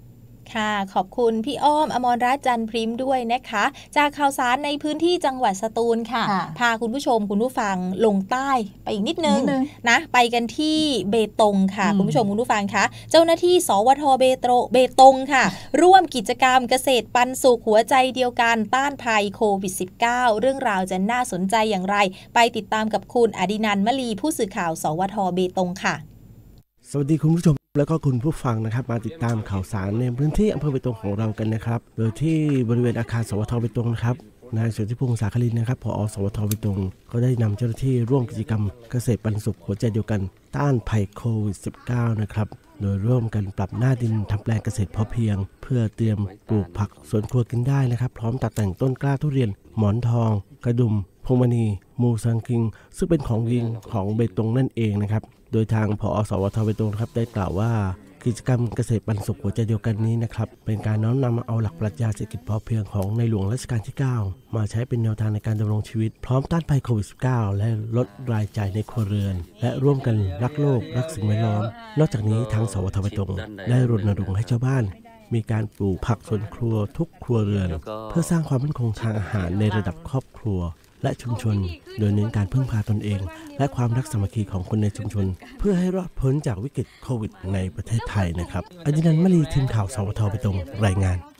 [SPEAKER 2] ค่ะขอบคุณพี่อ้อมอมรรัตน์จันทร์พริมด้วยนะคะจากข่าวสารในพื้นที่จังหวัดสตูลค่ะพาคุณผู้ชมคุณผู้ฟังลงใต้ไปอีกนิดนึงนะไปกันที่เบตงค่ะคุณผู้ชมคุณผู้ฟังคะเจ้าหน้าที่สวทเบตงค่ะร่วมกิจกรรมเกษตรปันสุขหัวใจเดียวกันต้านภัยโควิด -19 เรื่องราวจะน่าสนใจอย่างไรไปติดตามกับคุณอดินันท์มลีผู้สื่อข่าวสวทเบตงค่ะ
[SPEAKER 7] สวัสดีคุณผู้ชมแล้วก็คุณผู้ฟังนะครับมาติดตามข่าวสารในพื้นที่อำเภอเบตงของเรากันนะครับโดยที่บริเวณอาคารสวทเบตงนะครับนายสุทธิพงษ์สาคลินนะครับผอ.สวทเบตงก็ได้นำเจ้าหน้าที่ร่วมกิจกรรมเกษตรปันสุขหัวใจเดียวกันต้านภัยโควิด -19 นะครับโดยร่วมกันปรับหน้าดินทำแปลงเกษตรพอเพียงเพื่อเตรียมปลูกผักสวนครัวกินได้นะครับพร้อมตัดแต่งต้นกล้าทุเรียนหมอนทองกระดุมพวงมณีมูซังคิงซึ่งเป็นของยิงของเบตงนั่นเองนะครับโดยทางผอ.สวทเบตงครับได้กล่าวว่ากิจกรรมเกษตรปันสุขหัวใจเดียวกันนี้นะครับเป็นการน้อมนำเอาหลักปรัชญาเศรษฐกิจพอเพียงของในหลวงรัชกาลที่ 9มาใช้เป็นแนวทางในการดำรงชีวิตพร้อมต้านภัยโควิด -19 และลดรายจ่ายในครัวเรือนและร่วมกันรักโลกรักสิ่งแวดล้อมนอกจากนี้ทางสวทเบตงได้รณรงค์ให้ชาวบ้านมีการปลูกผักสวนครัวทุกครัวเรือนเพื่อสร้างความมั่นคงทางอาหารในระดับครอบครัวและชุมชนโดยเน้นการพึ่งพาตนเองและความรักสามัคคีของคนในชุมชนเพื่อให้รอดพ้นจากวิกฤตโควิดในประเทศไทยนะครับอดินันท์มลีทีมข่าวสวทเบตงรายงาน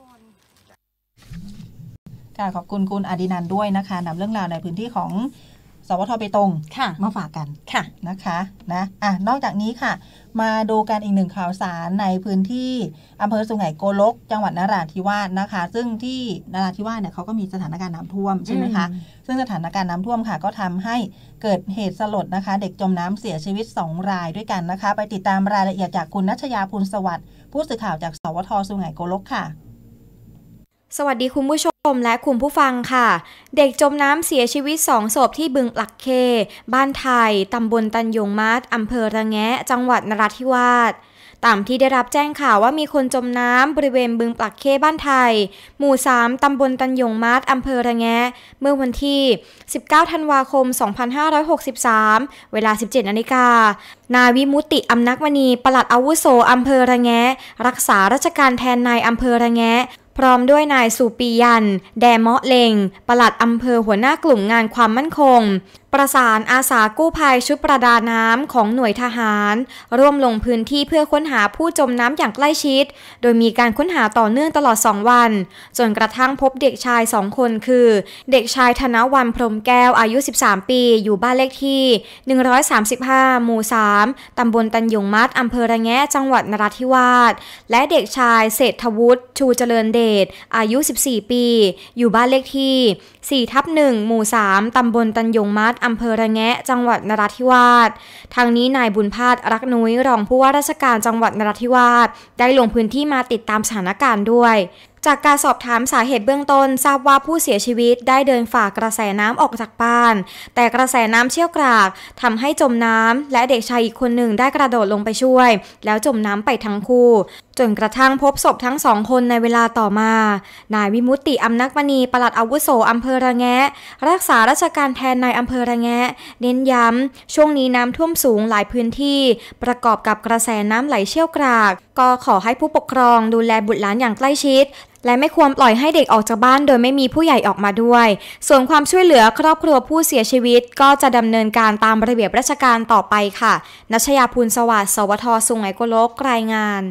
[SPEAKER 3] ค่ะขอบคุณคุณอดินันท์ด้วยนะคะนำเรื่องราวในพื้นที่ของสวทเบตงมาฝากกันนะคะนะนอกจากนี้ค่ะมาดูกันอีกหนึ่งข่าวสารในพื้นที่อำเภอสุไหงโกลกจังหวัดนราธิวาสนะคะซึ่งที่นราธิวาสเนี่ยเขาก็มีสถานการณ์น้ำท่วมใช่ไหมคะซึ่งสถานการณ์น้ำท่วมค่ะก็ทำให้เกิดเหตุสลดนะคะเด็กจมน้ำเสียชีวิต2รายด้วยกันนะคะไปติดตามรายละเอียดจากคุณณัชยาภูลสวัสดิ์ผู้สื่อข่าวจากสวทสุไหงโกลกค่ะ
[SPEAKER 8] สวัสดีคุณผู้ชมและคุณผู้ฟังค่ะเด็กจมน้ำเสียชีวิต2ศพที่บึงปลักเคบ้านไทยตำบลตันยงมัดอำเภอระแงะจังหวัดนราธิวาสตามที่ได้รับแจ้งข่าวว่ามีคนจมน้ำบริเวณบึงปลักเคบ้านไทยหมู่3ตำบลตันยงมัดอำเภอระแงะเมื่อวันที่19ธันวาคม2563เวลา 17:00 น.นายวิมุตติอำนักมณีปลัดอาวุโสอำเภอระแงะรักษาราชการแทนนายอำเภอระแงะพร้อมด้วยนายสุปียันแดเมาะเลงปลัดอำเภอหัวหน้ากลุ่มงานความมั่นคงประสานอาสากู้ภัยชุดประดาน้ำของหน่วยทหารร่วมลงพื้นที่เพื่อค้นหาผู้จมน้ำอย่างใกล้ชิดโดยมีการค้นหาต่อเนื่องตลอด2วันจนกระทั่งพบเด็กชาย2คนคือเด็กชายธนวันพรหมแก้วอายุ13ปีอยู่บ้านเลขที่135หมู่3ตำบลตันยงมัดอำเภอระแงะจังหวัดนราธิวาสและเด็กชายเศรษฐวุฒิชูเจริญเดชอายุ14ปีอยู่บ้านเลขที่4/1หมู่3ตำบลตันยงมัดอำเภอระแงะจังหวัดนราธิวาสทางนี้นายบุญพาสรักนุ้ยรองผู้ว่าราชการจังหวัดนราธิวาสได้ลงพื้นที่มาติดตามสถานการณ์ด้วยจากการสอบถามสาเหตุเบื้องต้นทราบว่าผู้เสียชีวิตได้เดินฝ่ากระแสน้ำออกจากบ้านแต่กระแสน้ำเชี่ยวกรากทำให้จมน้ำและเด็กชายอีกคนหนึ่งได้กระโดดลงไปช่วยแล้วจมน้ำไปทั้งคู่จนกระทั่งพบศพทั้ง2คนในเวลาต่อมานายวิมุตติอำนักมณีปลัดอาวุโสอำเภอระแงะรักษาราชการแทนนายอำเภอระแงะเน้นย้ำช่วงนี้น้ำท่วมสูงหลายพื้นที่ประกอบกับกระแสน้ำไหลเชี่ยวกรากก็ขอให้ผู้ปกครองดูแลบุตรหลานอย่างใกล้ชิดและไม่ควรปล่อยให้เด็กออกจากบ้านโดยไม่มีผู้ใหญ่ออกมาด้วยส่วนความช่วยเหลือครอบครัวผู้เสียชีวิตก็จะดำเนินการตามระเบียบราชการต่อไปค่ะณัชยาภูลสวัสดิ์สวทสุไหงโกลกรายงาน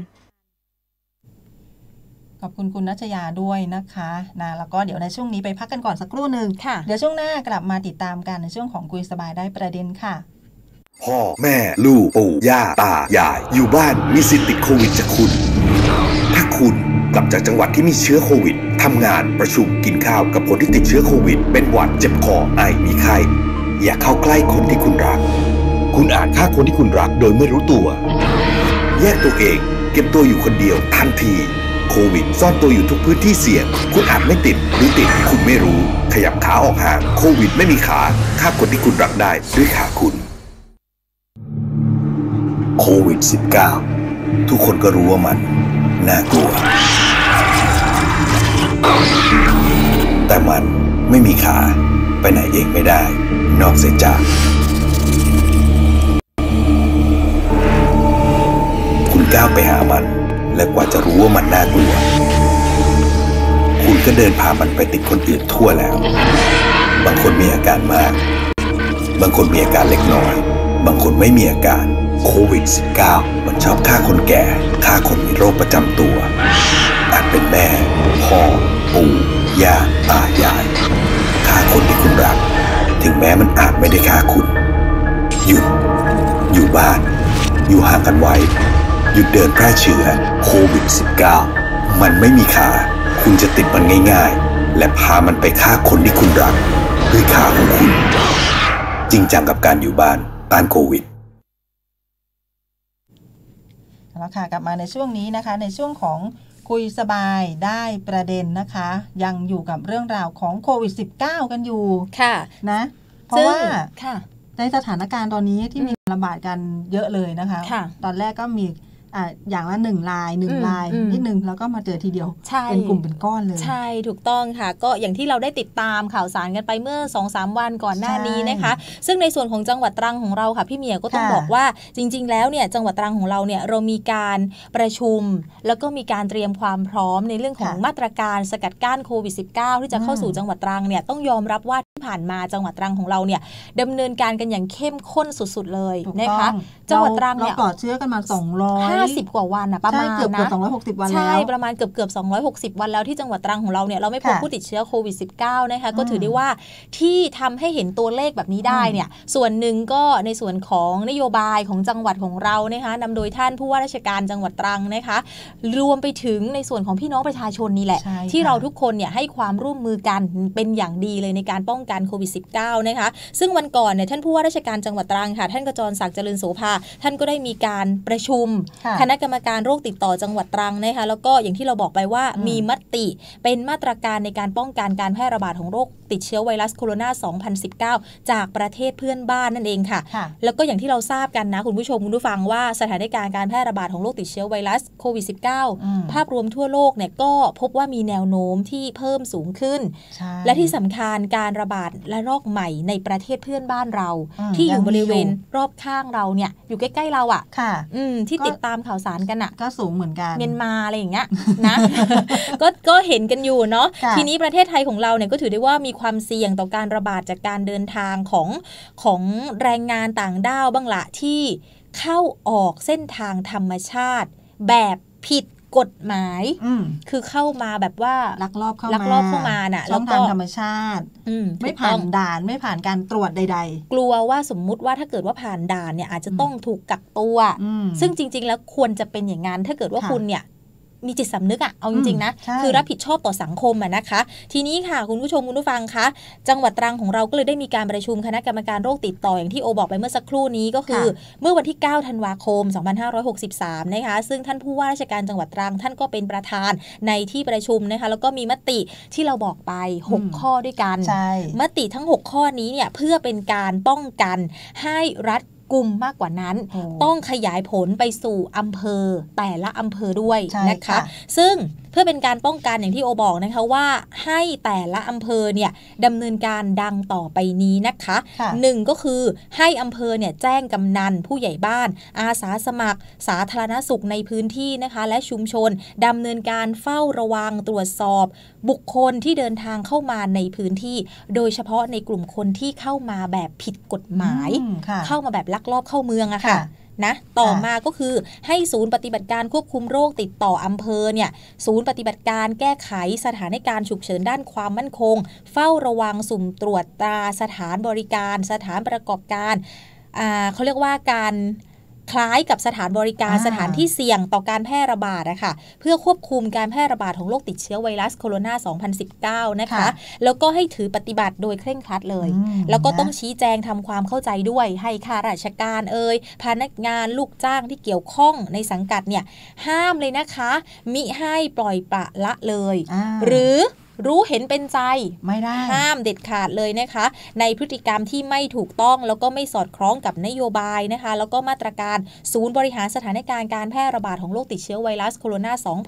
[SPEAKER 3] ขอบคุณคุณณัชยาด้วยนะคะแล้วก็เดี๋ยวในช่วงนี้ไปพักกันก่อนสักครู่หนึ่งเดี๋ยวช่วงหน้ากลับมาติดตามกันในช่วงของคุยสบายได้ประเด็นค่ะ
[SPEAKER 9] พ่อแม่ลูกปู่ย่าตายายอยู่บ้านมีสิทธิ์ติดโควิดจากคุณถ้าคุณกลับจากจังหวัดที่มีเชื้อโควิดทำงานประชุมกินข้าวกับคนที่ติดเชื้อโควิดเป็นหวัดเจ็บคอไอมีไข้อย่าเข้าใกล้คนที่คุณรักคุณอาจฆ่าคนที่คุณรักโดยไม่รู้ตัวแยกตัวเองเก็บตัวอยู่คนเดียวทันทีโควิดซ่อนตัวอยู่ทุกพื้นที่เสี่ยงคุณอาจไม่ติดหรือติดคุณไม่รู้ขยับขาออกห่างโควิดไม่มีขาฆ่าคนที่คุณรักได้ด้วยขาคุณโควิด -19 ทุกคนก็รู้ว่ามันน่ากลัวแต่มันไม่มีขาไปไหนเองไม่ได้นอกเสียจากคุณก้าวไปหามันและกว่าจะรู้ว่ามันน่ากลัวคุณก็เดินพามันไปติดคนอื่นทั่วแล้วบางคนมีอาการมากบางคนมีอาการเล็กน้อยบางคนไม่มีอาการโควิด -19 มันชอบฆ่าคนแก่ฆ่าคนมีโรคประจำตัวอาจเป็นแม่พ่อปู่ย่าตายายฆ่าคนที่คุณรักถึงแม้มันอาจไม่ได้ฆ่าคุณหยุดอยู่บ้านอยู่ห่างกันไว้หยุดเดินแพร่เชื้อโควิด -19 มันไม่มีค่าคุณจะติดมันง่ายๆและพามันไปฆ่าคนที่คุณรักด้วยขาของคุณจริงจังกับการอยู่บ้านต้านโควิด
[SPEAKER 3] แล้วค่ะกลับมาในช่วงนี้นะคะในช่วงของคุยสบายได้ประเด็นนะคะยังอยู่กับเรื่องราวของโควิด -19 กันอยู่
[SPEAKER 2] ค่ะ
[SPEAKER 3] นะเพราะว่าในสถานการณ์ตอนนี้ที่มีระบาดกันเยอะเลยนะคะตอนแรกก็มีอย่างละ1 ลายนิดนึงแล้วก็มาเจอทีเดียวเป็นกลุ่มเป็นก้อนเลย
[SPEAKER 2] ใช่ถูกต้องค่ะก็อย่างที่เราได้ติดตามข่าวสารกันไปเมื่อ 2-3 วันก่อนหน้านี้นะคะซึ่งในส่วนของจังหวัดตรังของเราค่ะพี่เมียก็ต้องบอกว่าจริงๆแล้วเนี่ยจังหวัดตรังของเราเนี่ยเรามีการประชุมแล้วก็มีการเตรียมความพร้อมในเรื่องของมาตรการสกัดกั้นโควิด -19 ที่จะเข้าสู่จังหวัดตรังเนี่ยต้องยอมรับว่าที่ผ่านมาจังหวัดตรังของเราเนี่ยดำเนินการกันอย่างเข้มข้นสุดๆเลยนะคะจังหวัดตรังเนี่ย
[SPEAKER 3] เราปลอดเชื้อกันมา
[SPEAKER 2] 50 กว่าวันนะประมาณนะ
[SPEAKER 3] เกือบ260 วันแล้ว
[SPEAKER 2] ใช่ประมาณเกือบ260 วันแล้วที่จังหวัดตรังของเราเนี่ยเราไม่พบผู้ติดเชื้อโควิด -19 นะคะก็ถือได้ว่าที่ทำให้เห็นตัวเลขแบบนี้ได้เนี่ยส่วนหนึ่งก็ในส่วนของนโยบายของจังหวัดของเรานะคะนำโดยท่านผู้ว่าราชการจังหวัดตรังนะคะรวมไปถึงในส่วนของพี่น้องประชาชนนี่แหละที่เราทุกคนเนี่ยให้ความร่วมมือกันเป็นอย่างดีเลยในการป้องกันโควิด -19 นะคะซึ่งวันก่อนเนี่ยท่านผู้ว่าราชการจังหวัดตรังค่ะท่านกจรศักดิ์เจริญโสภาท่านก็ได้มีการประชุมคณะกรรมการโรคติดต่อจังหวัดตรังนะคะแล้วก็อย่างที่เราบอกไปว่ามีมติเป็นมาตรการในการป้องกันการแพร่ระบาดของโรคติดเชื้อไวรัสโคโรนา 2019 จากประเทศเพื่อนบ้านนั่นเองค่ะแล้วก็อย่างที่เราทราบกันนะคุณผู้ชมคุณผู้ฟังว่าสถานการณ์การแพร่ระบาดของโรคติดเชื้อไวรัสโควิด -19 ภาพรวมทั่วโลกเนี่ยก็พบว่ามีแนวโน้มที่เพิ่มสูงขึ้นและที่สำคัญการระบาดระลอกใหม่ในประเทศเพื่อนบ้านเราที่อยู่บริเวณรอบข้างเราเนี่ยอยู่ใกล้ๆเราอ่ะที่ติดตามข่าวสารกันอ่ะ
[SPEAKER 3] ก็สูงเหมือนกัน
[SPEAKER 2] เมียนมาอะไรอย่างเงี้ยนะ ก็เห็นกันอยู่เนาะทีนี้ประเทศไทยของเราเนี่ยก็ถือได้ว่ามีความเสี่ยงต่อการระบาดจากการเดินทางของแรงงานต่างด้าวบ้างละที่เข้าออกเส้นทางธรรมชาติแบบผิดกฎหมายคือเข้ามาแบบว่า
[SPEAKER 3] ลักลอบเข้ามา
[SPEAKER 2] น่ะ
[SPEAKER 3] ช่องทางธรรมชาติไม่ผ่านด่านไม่ผ่านการตรวจใด
[SPEAKER 2] ๆกลัวว่าสมมุติว่าถ้าเกิดว่าผ่านด่านเนี่ยอาจจะต้องถูกกักตัวซึ่งจริงๆแล้วควรจะเป็นอย่างนั้นถ้าเกิดว่าคุณเนี่ยมีจิตสำนึกอะเอาจริงๆนะคือรับผิดชอบต่อสังคมอะนะคะทีนี้ค่ะคุณผู้ชมคุณผู้ฟังคะจังหวัดตรังของเราก็เลยได้มีการประชุมคณะกรรมการโรคติดต่ออย่างที่โอบอกไปเมื่อสักครู่นี้ก็คือเมื่อวันที่9ธันวาคม2563นะคะซึ่งท่านผู้ว่าราชการจังหวัดตรังท่านก็เป็นประธานในที่ประชุมนะคะแล้วก็มีมติที่เราบอกไป6ข้อด้วยกันมติทั้ง6ข้อนี้เนี่ยเพื่อเป็นการป้องกันให้รัฐกลุ่มมากกว่านั้นต้องขยายผลไปสู่อำเภอแต่ละอำเภอด้วยนะคะซึ่งเพื่อเป็นการป้องกันอย่างที่โอบอกนะคะว่าให้แต่ละอำเภอเนี่ยดำเนินการดังต่อไปนี้นะคะ1ก็คือให้อำเภอเนี่ยแจ้งกำนันผู้ใหญ่บ้านอาสาสมัครสาธารณสุขในพื้นที่นะคะและชุมชนดำเนินการเฝ้าระวังตรวจสอบบุคคลที่เดินทางเข้ามาในพื้นที่โดยเฉพาะในกลุ่มคนที่เข้ามาแบบผิดกฎหมายเข้ามาแบบลักลอบเข้าเมืองอะค่ะนะต่อมาก็คือให้ศูนย์ปฏิบัติการควบคุมโรคติดต่ออำเภอเนี่ยศูนย์ปฏิบัติการแก้ไขสถานการณ์ฉุกเฉินด้านความมั่นคงเฝ้าระวังสุ่มตรวจตราสถานบริการสถานประกอบการเขาเรียกว่าการคล้ายกับสถานบริการสถานที่เสี่ยงต่อการแพร่ระบาดนะคะเพื่อควบคุมการแพร่ระบาดของโรคติดเชื้อไวรัสโคโรนา 2019 นะคะแล้วก็ให้ถือปฏิบัติโดยเคร่งครัดเลยแล้วก็ต้องชี้แจงทำความเข้าใจด้วยให้ข้าราชการพนักงานลูกจ้างที่เกี่ยวข้องในสังกัดเนี่ยห้ามเลยนะคะมิให้ปล่อยปละละเลยหรือรู้เห็นเป็นใจ
[SPEAKER 3] ไม่ได้
[SPEAKER 2] ห้ามเด็ดขาดเลยนะคะในพฤติกรรมที่ไม่ถูกต้องแล้วก็ไม่สอดคล้องกับนโยบายนะคะแล้วก็มาตรการศูนย์บริหารสถานการณ์การแพร่ระบาดของโรคติดเชื้อไวรัสโคโรนา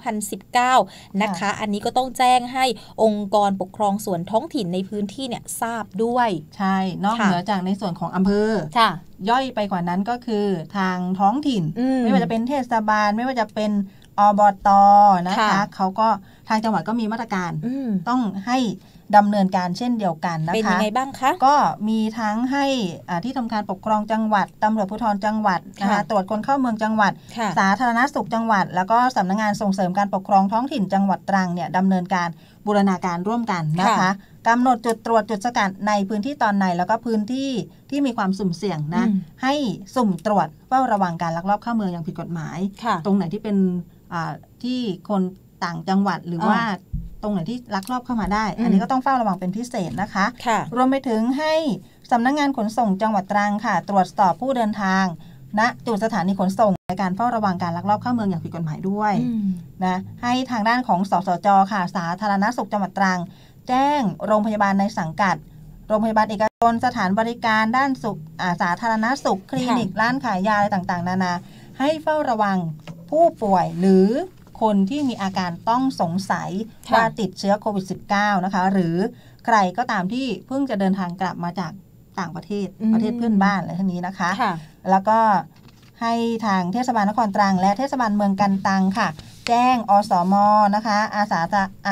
[SPEAKER 2] 2019 นะคะอันนี้ก็ต้องแจ้งให้องค์กรปกครองส่วนท้องถิ่นในพื้นที่เนี่ยทราบด้วย
[SPEAKER 3] ใช่นอกเหนือจากในส่วนของอำเภอ ย่อยไปกว่านั้นก็คือทางท้องถิ่นไม่ว่าจะเป็นเทศบาลไม่ว่าจะเป็นอบต.นะคะเขาก็ทางจังหวัดก็มีมาตรการต้องให้ดำเนินการเช่นเดียวกันนะคะเป็น
[SPEAKER 2] ยังไงบ้างคะ
[SPEAKER 3] ก็มีทั้งให้ที่ทำการปกครองจังหวัดตำรวจภูธรจังหวัดนะคะตรวจคนเข้าเมืองจังหวัดสาธารณสุขจังหวัดแล้วก็สำนักงานส่งเสริมการปกครองท้องถิ่นจังหวัดตรังเนี่ยดำเนินการบูรณาการร่วมกันนะคะกำหนดจุดตรวจจุดสกัดในพื้นที่ตอนในแล้วก็พื้นที่ที่มีความสุ่มเสี่ยงนะให้สุ่มตรวจเฝ้าระวังการลักลอบเข้าเมืองอย่างผิดกฎหมายตรงไหนที่เป็นที่คนต่างจังหวัดหรือว่าตรงไหนที่ลักลอบเข้ามาได้อันนี้ก็ต้องเฝ้าระวังเป็นพิเศษนะคะรวมไปถึงให้สำนักงานขนส่งจังหวัดตรังค่ะตรวจสอบผู้เดินทางณจุดสถานีขนส่งในการเฝ้าระวังการลักลอบเข้าเมืองอย่างผิดกฎหมายด้วยนะให้ทางด้านของสสจ.ค่ะสาธารณสุขจังหวัดตรังแจ้งโรงพยาบาลในสังกัดโรงพยาบาลเอกชนสถานบริการด้านสาธารณสุขคลินิกร้านขายยาอะไรต่างๆนานาให้เฝ้าระวังผู้ป่วยหรือคนที่มีอาการต้องสงสัยว่าติดเชื้อโควิด -19 นะคะหรือใครก็ตามที่เพิ่งจะเดินทางกลับมาจากต่างประเทศประเทศเพื่อนบ้านอะไรทั้งนี้นะคะแล้วก็ให้ทางเทศบาลนครตรังและเทศบาลเมืองกันตังค่ะแจ้งอสม.นะคะอาสา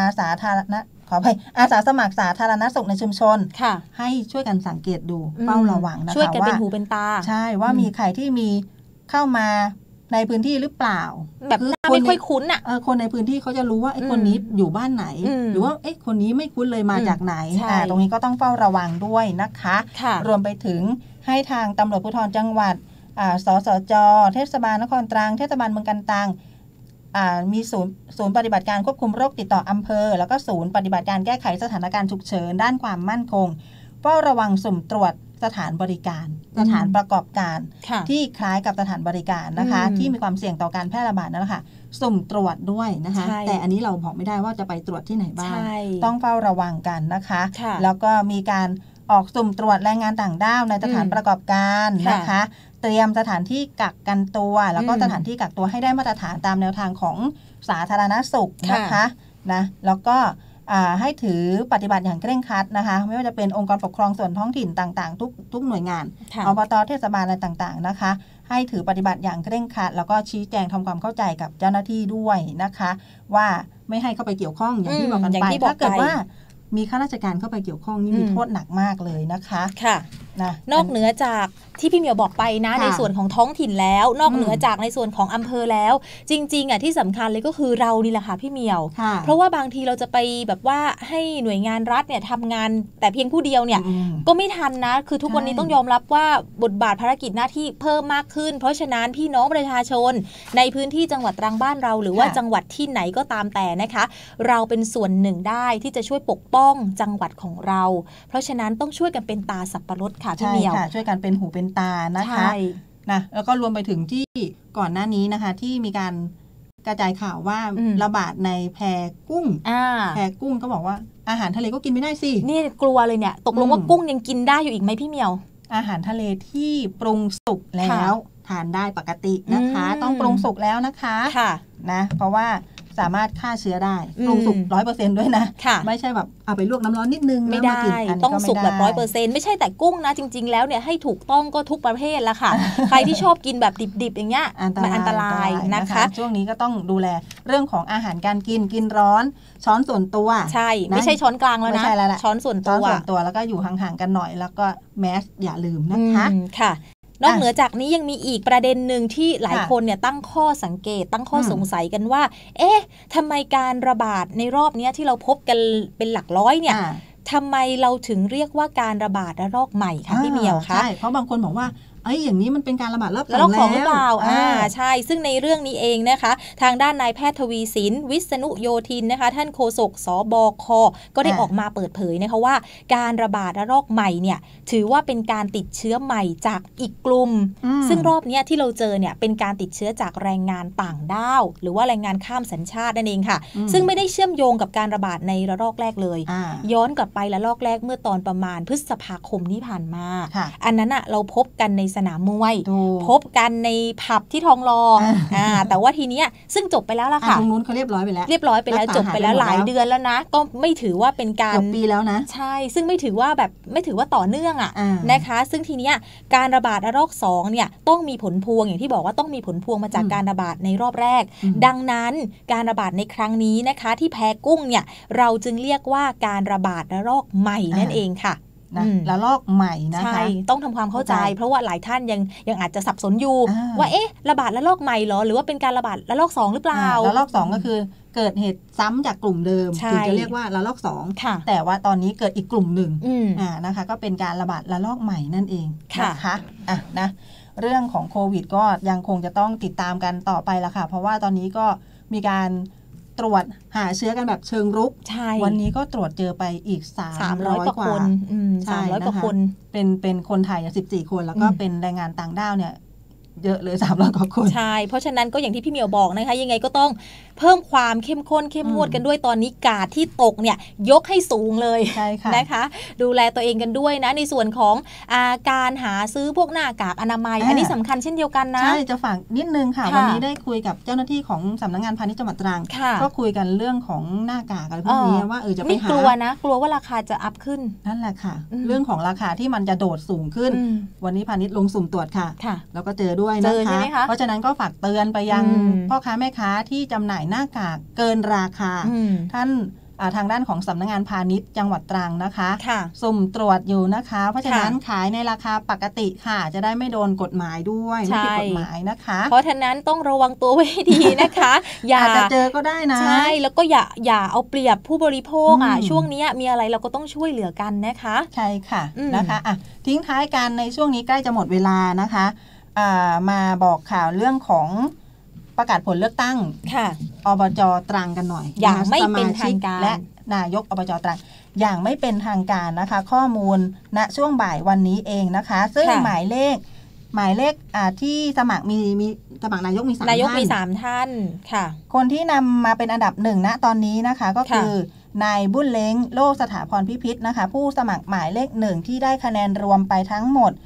[SPEAKER 3] สมัครสาธารณสุขในชุมชนให้ช่วยกันสังเกตดูเฝ้าระวังนะคะ
[SPEAKER 2] ช่วยกันเป็นหูเป็นตา
[SPEAKER 3] ใช่ว่ามีใครที่มีเข้ามาในพื้นที่หรือเปล่า
[SPEAKER 2] แบบหน้าไม่ค่อยคุ้นอ่ะ
[SPEAKER 3] คนในพื้นที่เขาจะรู้ว่าไอ้คนนี้อยู่บ้านไหนหรือว่าไอ้คนนี้ไม่คุ้นเลยมาจากไหนตรงนี้ก็ต้องเฝ้าระวังด้วยนะคะรวมไปถึงให้ทางตำรวจภูธรจังหวัดสสจ.เทศบาลนครตรังเทศบาลเมืองกันตังมีศูนย์ปฏิบัติการควบคุมโรคติดต่ออำเภอแล้วก็ศูนย์ปฏิบัติการแก้ไขสถานการณ์ฉุกเฉินด้านความมั่นคงเฝ้าระวังสุ่มตรวจสถานบริการสถานประกอบการที่คล้ายกับสถานบริการนะคะที่มีความเสี่ยงต่อการแพร่ระบาดนั่นแหละค่ะสุ่มตรวจด้วยนะคะแต่อันนี้เราบอกไม่ได้ว่าจะไปตรวจที่ไหนบ้างต้องเฝ้าระวังกันนะคะแล้วก็มีการออกสุ่มตรวจแรงงานต่างด้าวในสถานประกอบการนะคะเตรียมสถานที่กักกันตัวแล้วก็สถานที่กักตัวให้ได้มาตรฐานตามแนวทางของสาธารณสุขนะคะนะแล้วก็ให้ถือปฏิบัติอย่างเคร่งครัดนะคะไม่ว่าจะเป็นองค์กรปกครองส่วนท้องถิ่นต่างๆทุกหน่วยงานอบต.เทศบาลอะไรต่างๆนะคะให้ถือปฏิบัติอย่างเคร่งครัดแล้วก็ชี้แจงทำความเข้าใจกับเจ้าหน้าที่ด้วยนะคะว่าไม่ให้เข้าไปเกี่ยวข้องอย่างที่บอกกันไปถ้าเกิดว่ามีข้าราชการเข้าไปเกี่ยวข้องนี่มีโทษหนักมากเลยนะคะ
[SPEAKER 2] ค่ะนะนอกเหนือจากที่พี่เหมียวบอกไปนะในส่วนของท้องถิ่นแล้วนอกเหนือจากในส่วนของอำเภอแล้วจริงๆที่สำคัญเลยก็คือเรานี่แหละค่ะพี่เหมียวเพราะว่าบางทีเราจะไปแบบว่าให้หน่วยงานรัฐเนี่ยทำงานแต่เพียงผู้เดียวเนี่ยก็ไม่ทันนะคือทุกวันนี้ต้องยอมรับว่าบทบาทภารกิจหน้าที่เพิ่มมากขึ้นเพราะฉะนั้นพี่น้องประชาชนในพื้นที่จังหวัดตรังบ้านเราหรือว่าจังหวัดที่ไหนก็ตามแต่นะคะเราเป็นส่วนหนึ่งได้ที่จะช่วยปกป้องจังหวัดของเราเพราะฉะนั้นต้องช่วยกันเป็นตาสับปะรดค่ะพี่เหมียว
[SPEAKER 3] ช่วยกันเป็นหูเป็นตานะคะนะแล้วก็รวมไปถึงที่ก่อนหน้านี้นะคะที่มีการกระจายข่าวว่าระบาดในแพกุ้งแพกุ้งก็บอกว่าอาหารทะเลก็กินไม่ได้สิ
[SPEAKER 2] นี่กลัวเลยเนี่ยตกลงว่ากุ้งยังกินได้อยู่อีกไหมพี่เหมียว
[SPEAKER 3] อาหารทะเลที่ปรุงสุกแล้วทานได้ปกตินะคะต้องปรุงสุกแล้วนะคะนะเพราะว่าสามารถฆ่าเชื้อได้ปรุงสุก 100% ด้วยนะไม่ใช่แบบเอาไปลวกน้ำร้อนนิดนึง
[SPEAKER 2] ไม่ได้ต้องสุกแบบ 100% ไม่ใช่แต่กุ้งนะจริงๆแล้วเนี่ยให้ถูกต้องก็ทุกประเภทละค่ะใครที่ชอบกินแบบดิบๆอย่างเงี้ยมันอันตรายนะคะ
[SPEAKER 3] ช่วงนี้ก็ต้องดูแลเรื่องของอาหารการกินร้อนช้อนส่วนตัว
[SPEAKER 2] ใช่ไม่ใช่ช้อนกลางแล้วนะช้อนส่วน
[SPEAKER 3] ตัวแล้วก็อยู่ห่างๆกันหน่อยแล้วก็แมสอย่าลืมนะคะ
[SPEAKER 2] ค่ะนอกเหนือจากนี้ยังมีอีกประเด็นหนึ่งที่หลายคนเนี่ยตั้งข้อสังเกตตั้งข้อสงสัยกันว่าเอ๊ะทำไมการระบาดในรอบนี้ที่เราพบกันเป็นหลักร้อยเนี่ยทำไมเราถึงเรียกว่าการระบาดระลอกใหม่คะพี่เหมียวคะ
[SPEAKER 3] ใช่เพราะบางคนบอกว่าอย่างนี้มันเป็นการระบาดรอบ
[SPEAKER 2] 2หรือเปล่าใช่ซึ่งในเรื่องนี้เองนะคะทางด้านนายแพทย์ทวีสินวิษณุโยธินนะคะท่านโฆษกสบคก็ได้ออกมาเปิดเผยนะคะว่าการระบาดระลอกใหม่เนี่ยถือว่าเป็นการติดเชื้อใหม่จากอีกกลุ่มซึ่งรอบนี้ที่เราเจอเนี่ยเป็นการติดเชื้อจากแรงงานต่างด้าวหรือว่าแรงงานข้ามสัญชาตินั่นเองค่ะซึ่งไม่ได้เชื่อมโยงกับการระบาดในระลอกแรกเลยย้อนกลับไประลอกแรกเมื่อตอนประมาณพฤษภาคมที่ผ่านมาอันนั้นเราพบกันในสนามมวยพบกันในผับที่ทองหล่อแต่ว่าทีเนี้ยซึ่งจบไปแล้วล่ะค่ะ
[SPEAKER 3] ตรงนู้นเขาเรียบร้อยไปแล้ว
[SPEAKER 2] จบไปแล้วหลายเดือนแล้วนะก็ไม่ถือว่าเป็นการ
[SPEAKER 3] ปีแล้วนะ
[SPEAKER 2] ใช่ซึ่งไม่ถือว่าต่อเนื่องนะคะซึ่งทีเนี้ยการระบาดระลอก2เนี่ยต้องมีผลพวงอย่างที่บอกว่าต้องมีผลพวงมาจากการระบาดในรอบแรกดังนั้นการระบาดในครั้งนี้นะคะที่แพกุ้งเนี่ยเราจึงเรียกว่าการระบาดระลอกใหม่นั่นเองค่ะ
[SPEAKER 3] ระลอกใหม่นะคะ
[SPEAKER 2] ใช่ต้องทำความเข้าใจเพราะว่าหลายท่านยังอาจจะสับสนอยู่ว่าเอ๊ะระบาดระลอกใหม่เหรอหรือว่าเป็นการระบาดระลอก2หรือเปล่า
[SPEAKER 3] ระลอก2ก็คือเกิดเหตุซ้ำจากกลุ่มเดิมถึงจะเรียกว่าระลอก2แต่ว่าตอนนี้เกิดอีกกลุ่มหนึ่งนะคะก็เป็นการระบาดระลอกใหม่นั่นเองนะคะนะเรื่องของโควิดก็ยังคงจะต้องติดตามกันต่อไปละค่ะเพราะว่าตอนนี้ก็มีการตรวจหาเชื้อกันแบบเชิงรุกวันนี้ก็ตรวจเจอไปอีก300 กว่าคน
[SPEAKER 2] 300 กว่าคน
[SPEAKER 3] เป็นคนไทย14 คนแล้วก็เป็นแรงงานต่างด้าวเนี่ยเยอะเลย300 กว่าคน
[SPEAKER 2] ใช่เพราะฉะนั้นก็อย่างที่พี่เหมียวบอกนะคะยังไงก็ต้องเพิ่มความเข้มข้นเข้มงวดกันด้วยตอนนี้กาดที่ตกเนี่ยยกให้สูงเลย
[SPEAKER 3] ใช่ค่ะ
[SPEAKER 2] นะคะดูแลตัวเองกันด้วยนะในส่วนของการหาซื้อพวกหน้ากากอนามัยอันนี้สำคัญเช่นเดียวกันนะ
[SPEAKER 3] ใช่จะฝากนิดนึงค่ะวันนี้ได้คุยกับเจ้าหน้าที่ของสำนักงานพาณิชย์จังหวัดตรังก็คุยกันเรื่องของหน้ากากอะไรพวกนี้ว่าจะไปหาก
[SPEAKER 2] ลัวว่าราคาจะอัพขึ้น
[SPEAKER 3] นั่นแหละค่ะเรื่องของราคาที่มันจะโดดสูงขึ้นวันนี้พาณิชย์ลงสุ่มตรวจค่ะแล้วก็เจอด้วยนะคะเพราะฉะนั้นก็ฝากเตือนไปยังพ่อค้าแม่ค้าที่จำหน่ายหน้ากากเกินราคาท่านทางด้านของสำนักงานพาณิชย์จังหวัดตรังนะคะสุ่มตรวจอยู่นะคะเพราะฉะนั้นขายในราคาปกติค่ะจะได้ไม่โดนกฎหมายด้วยไม่ผิดกฎหมายนะคะ
[SPEAKER 2] เพราะฉะนั้นต้องระวังตัวไว้ดีนะคะ
[SPEAKER 3] อาจจะเจอก็ได้นะ
[SPEAKER 2] ใช่แล้วก็อย่าเอาเปรียบผู้บริโภคช่วงนี้มีอะไรเราก็ต้องช่วยเหลือกันนะคะ
[SPEAKER 3] ใช่ค่ะนะคะทิ้งท้ายกันในช่วงนี้ใกล้จะหมดเวลานะคะมาบอกข่าวเรื่องของประกาศผลเลือกตั้งอบจ.ตรังกันหน่อย
[SPEAKER 2] อย่างไม่เป็นทางการ
[SPEAKER 3] และนายกอบจ.ตรังอย่างไม่เป็นทางการนะคะข้อมูลณช่วงบ่ายวันนี้เองนะคะซึ่งหมายเลขที่สมัครมีสมัครนายกมี3ท่าน
[SPEAKER 2] นายกมี3ท่านค่ะ
[SPEAKER 3] คนที่นำมาเป็นอันดับ1ณตอนนี้นะคะก็คือนายบุญเล้งโลกสถาพรพิพิธนะคะผู้สมัครหมายเลข1ที่ได้คะแนนรวมไปทั้งหมด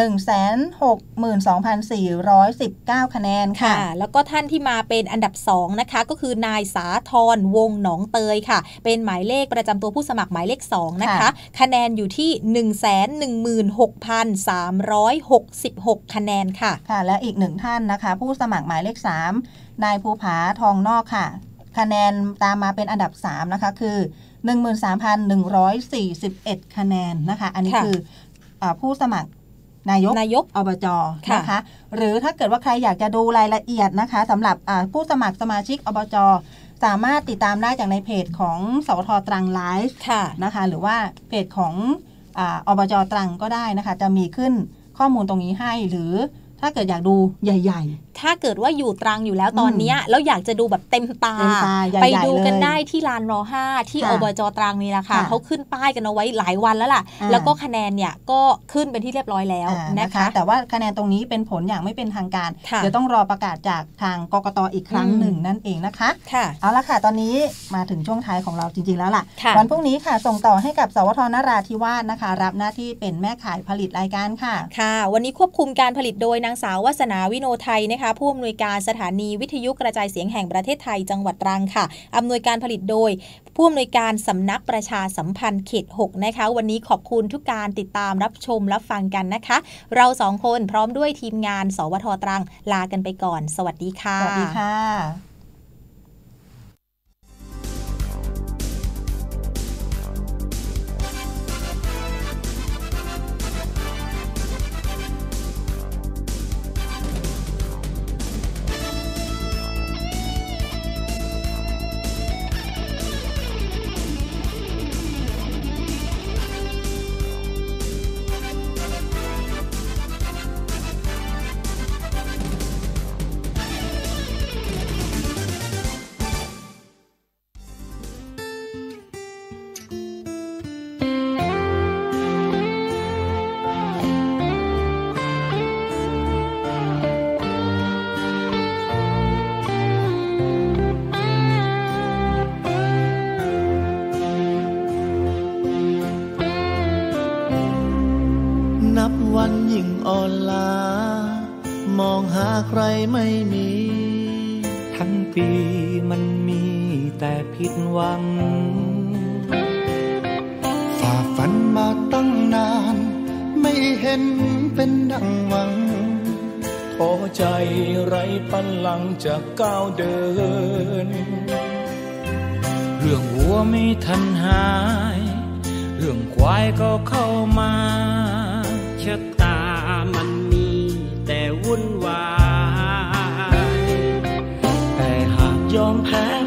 [SPEAKER 3] 162,419 คะแนนค่ะ
[SPEAKER 2] แล้วก็ท่านที่มาเป็นอันดับ2นะคะก็คือนายสาธรวงหนองเตยค่ะเป็นหมายเลขประจำตัวผู้สมัครหมายเลข2นะคะคะแนนอยู่ที่ 116,366 คะแนนค่ะ
[SPEAKER 3] และอีก1ท่านนะคะผู้สมัครหมายเลข3นายภูผาทองนอกค่ะคะแนนตามมาเป็นอันดับ3นะคะคือ 13,141 คะแนนนะคะอันนี้คือผู้สมัครนายกอบจ.นะคะหรือถ้าเกิดว่าใครอยากจะดูรายละเอียดนะคะสำหรับผู้สมัครสมาชิกอบจ.สามารถติดตามได้จากในเพจของสวท.ตรังไลฟ์นะคะหรือว่าเพจของอบจ.ตรังก็ได้นะคะจะมีขึ้นข้อมูลตรงนี้ให้หรือถ้าเกิดอยากดูใหญ่ๆ
[SPEAKER 2] ถ้าเกิดว่าอยู่ตรังอยู่แล้วตอนนี้แล้วอยากจะดูแบบเต็มตาไปดูกันได้ที่ลานร.5 ที่อบจ.ตรังนี่แหละค่ะเขาขึ้นป้ายกันเอาไว้หลายวันแล้วล่ะแล้วก็คะแนนเนี่ยก็ขึ้นเป็นที่เรียบร้อยแล้วนะคะ
[SPEAKER 3] แต่ว่าคะแนนตรงนี้เป็นผลอย่างไม่เป็นทางการเดี๋ยวต้องรอประกาศจากทางกกต.อีกครั้งหนึ่งนั่นเองนะคะเอาละค่ะตอนนี้มาถึงช่วงท้ายของเราจริงๆแล้วล่ะวันพรุ่งนี้ค่ะส่งต่อให้กับสวท.นราธิวาสนะคะรับหน้าที่เป็นแม่ขายผลิตรายการค่ะ
[SPEAKER 2] ค่ะวันนี้ควบคุมการผลิตโดยนางสาววาสนาวิโนไทยนะคะผู้อำนวยการสถานีวิทยุกระจายเสียงแห่งประเทศไทยจังหวัดตรังค่ะอำนวยการผลิตโดยผู้อำนวยการสำนักประชาสัมพันธ์เขต6นะคะวันนี้ขอบคุณทุกการติดตามรับชมรับฟังกันนะคะเรา2คนพร้อมด้วยทีมงานสวท.ตรังลากันไปก่อนสวัสดีค่ะ
[SPEAKER 3] สวัสดีค่ะ
[SPEAKER 10] ใครไม่มี
[SPEAKER 11] ทั้งปีมันมีแต่ผิดหวัง
[SPEAKER 10] ฝ่าฝันมาตั้งนานไม่เห็นเป็นดังหวัง
[SPEAKER 11] ท้อใจไร้พลังจะก้าวเดินเรื่องวัวไม่ทันหายเรื่องควายก็เข้ามาชะตามันมีแต่วุ่นวายแต่หากยอมแพ้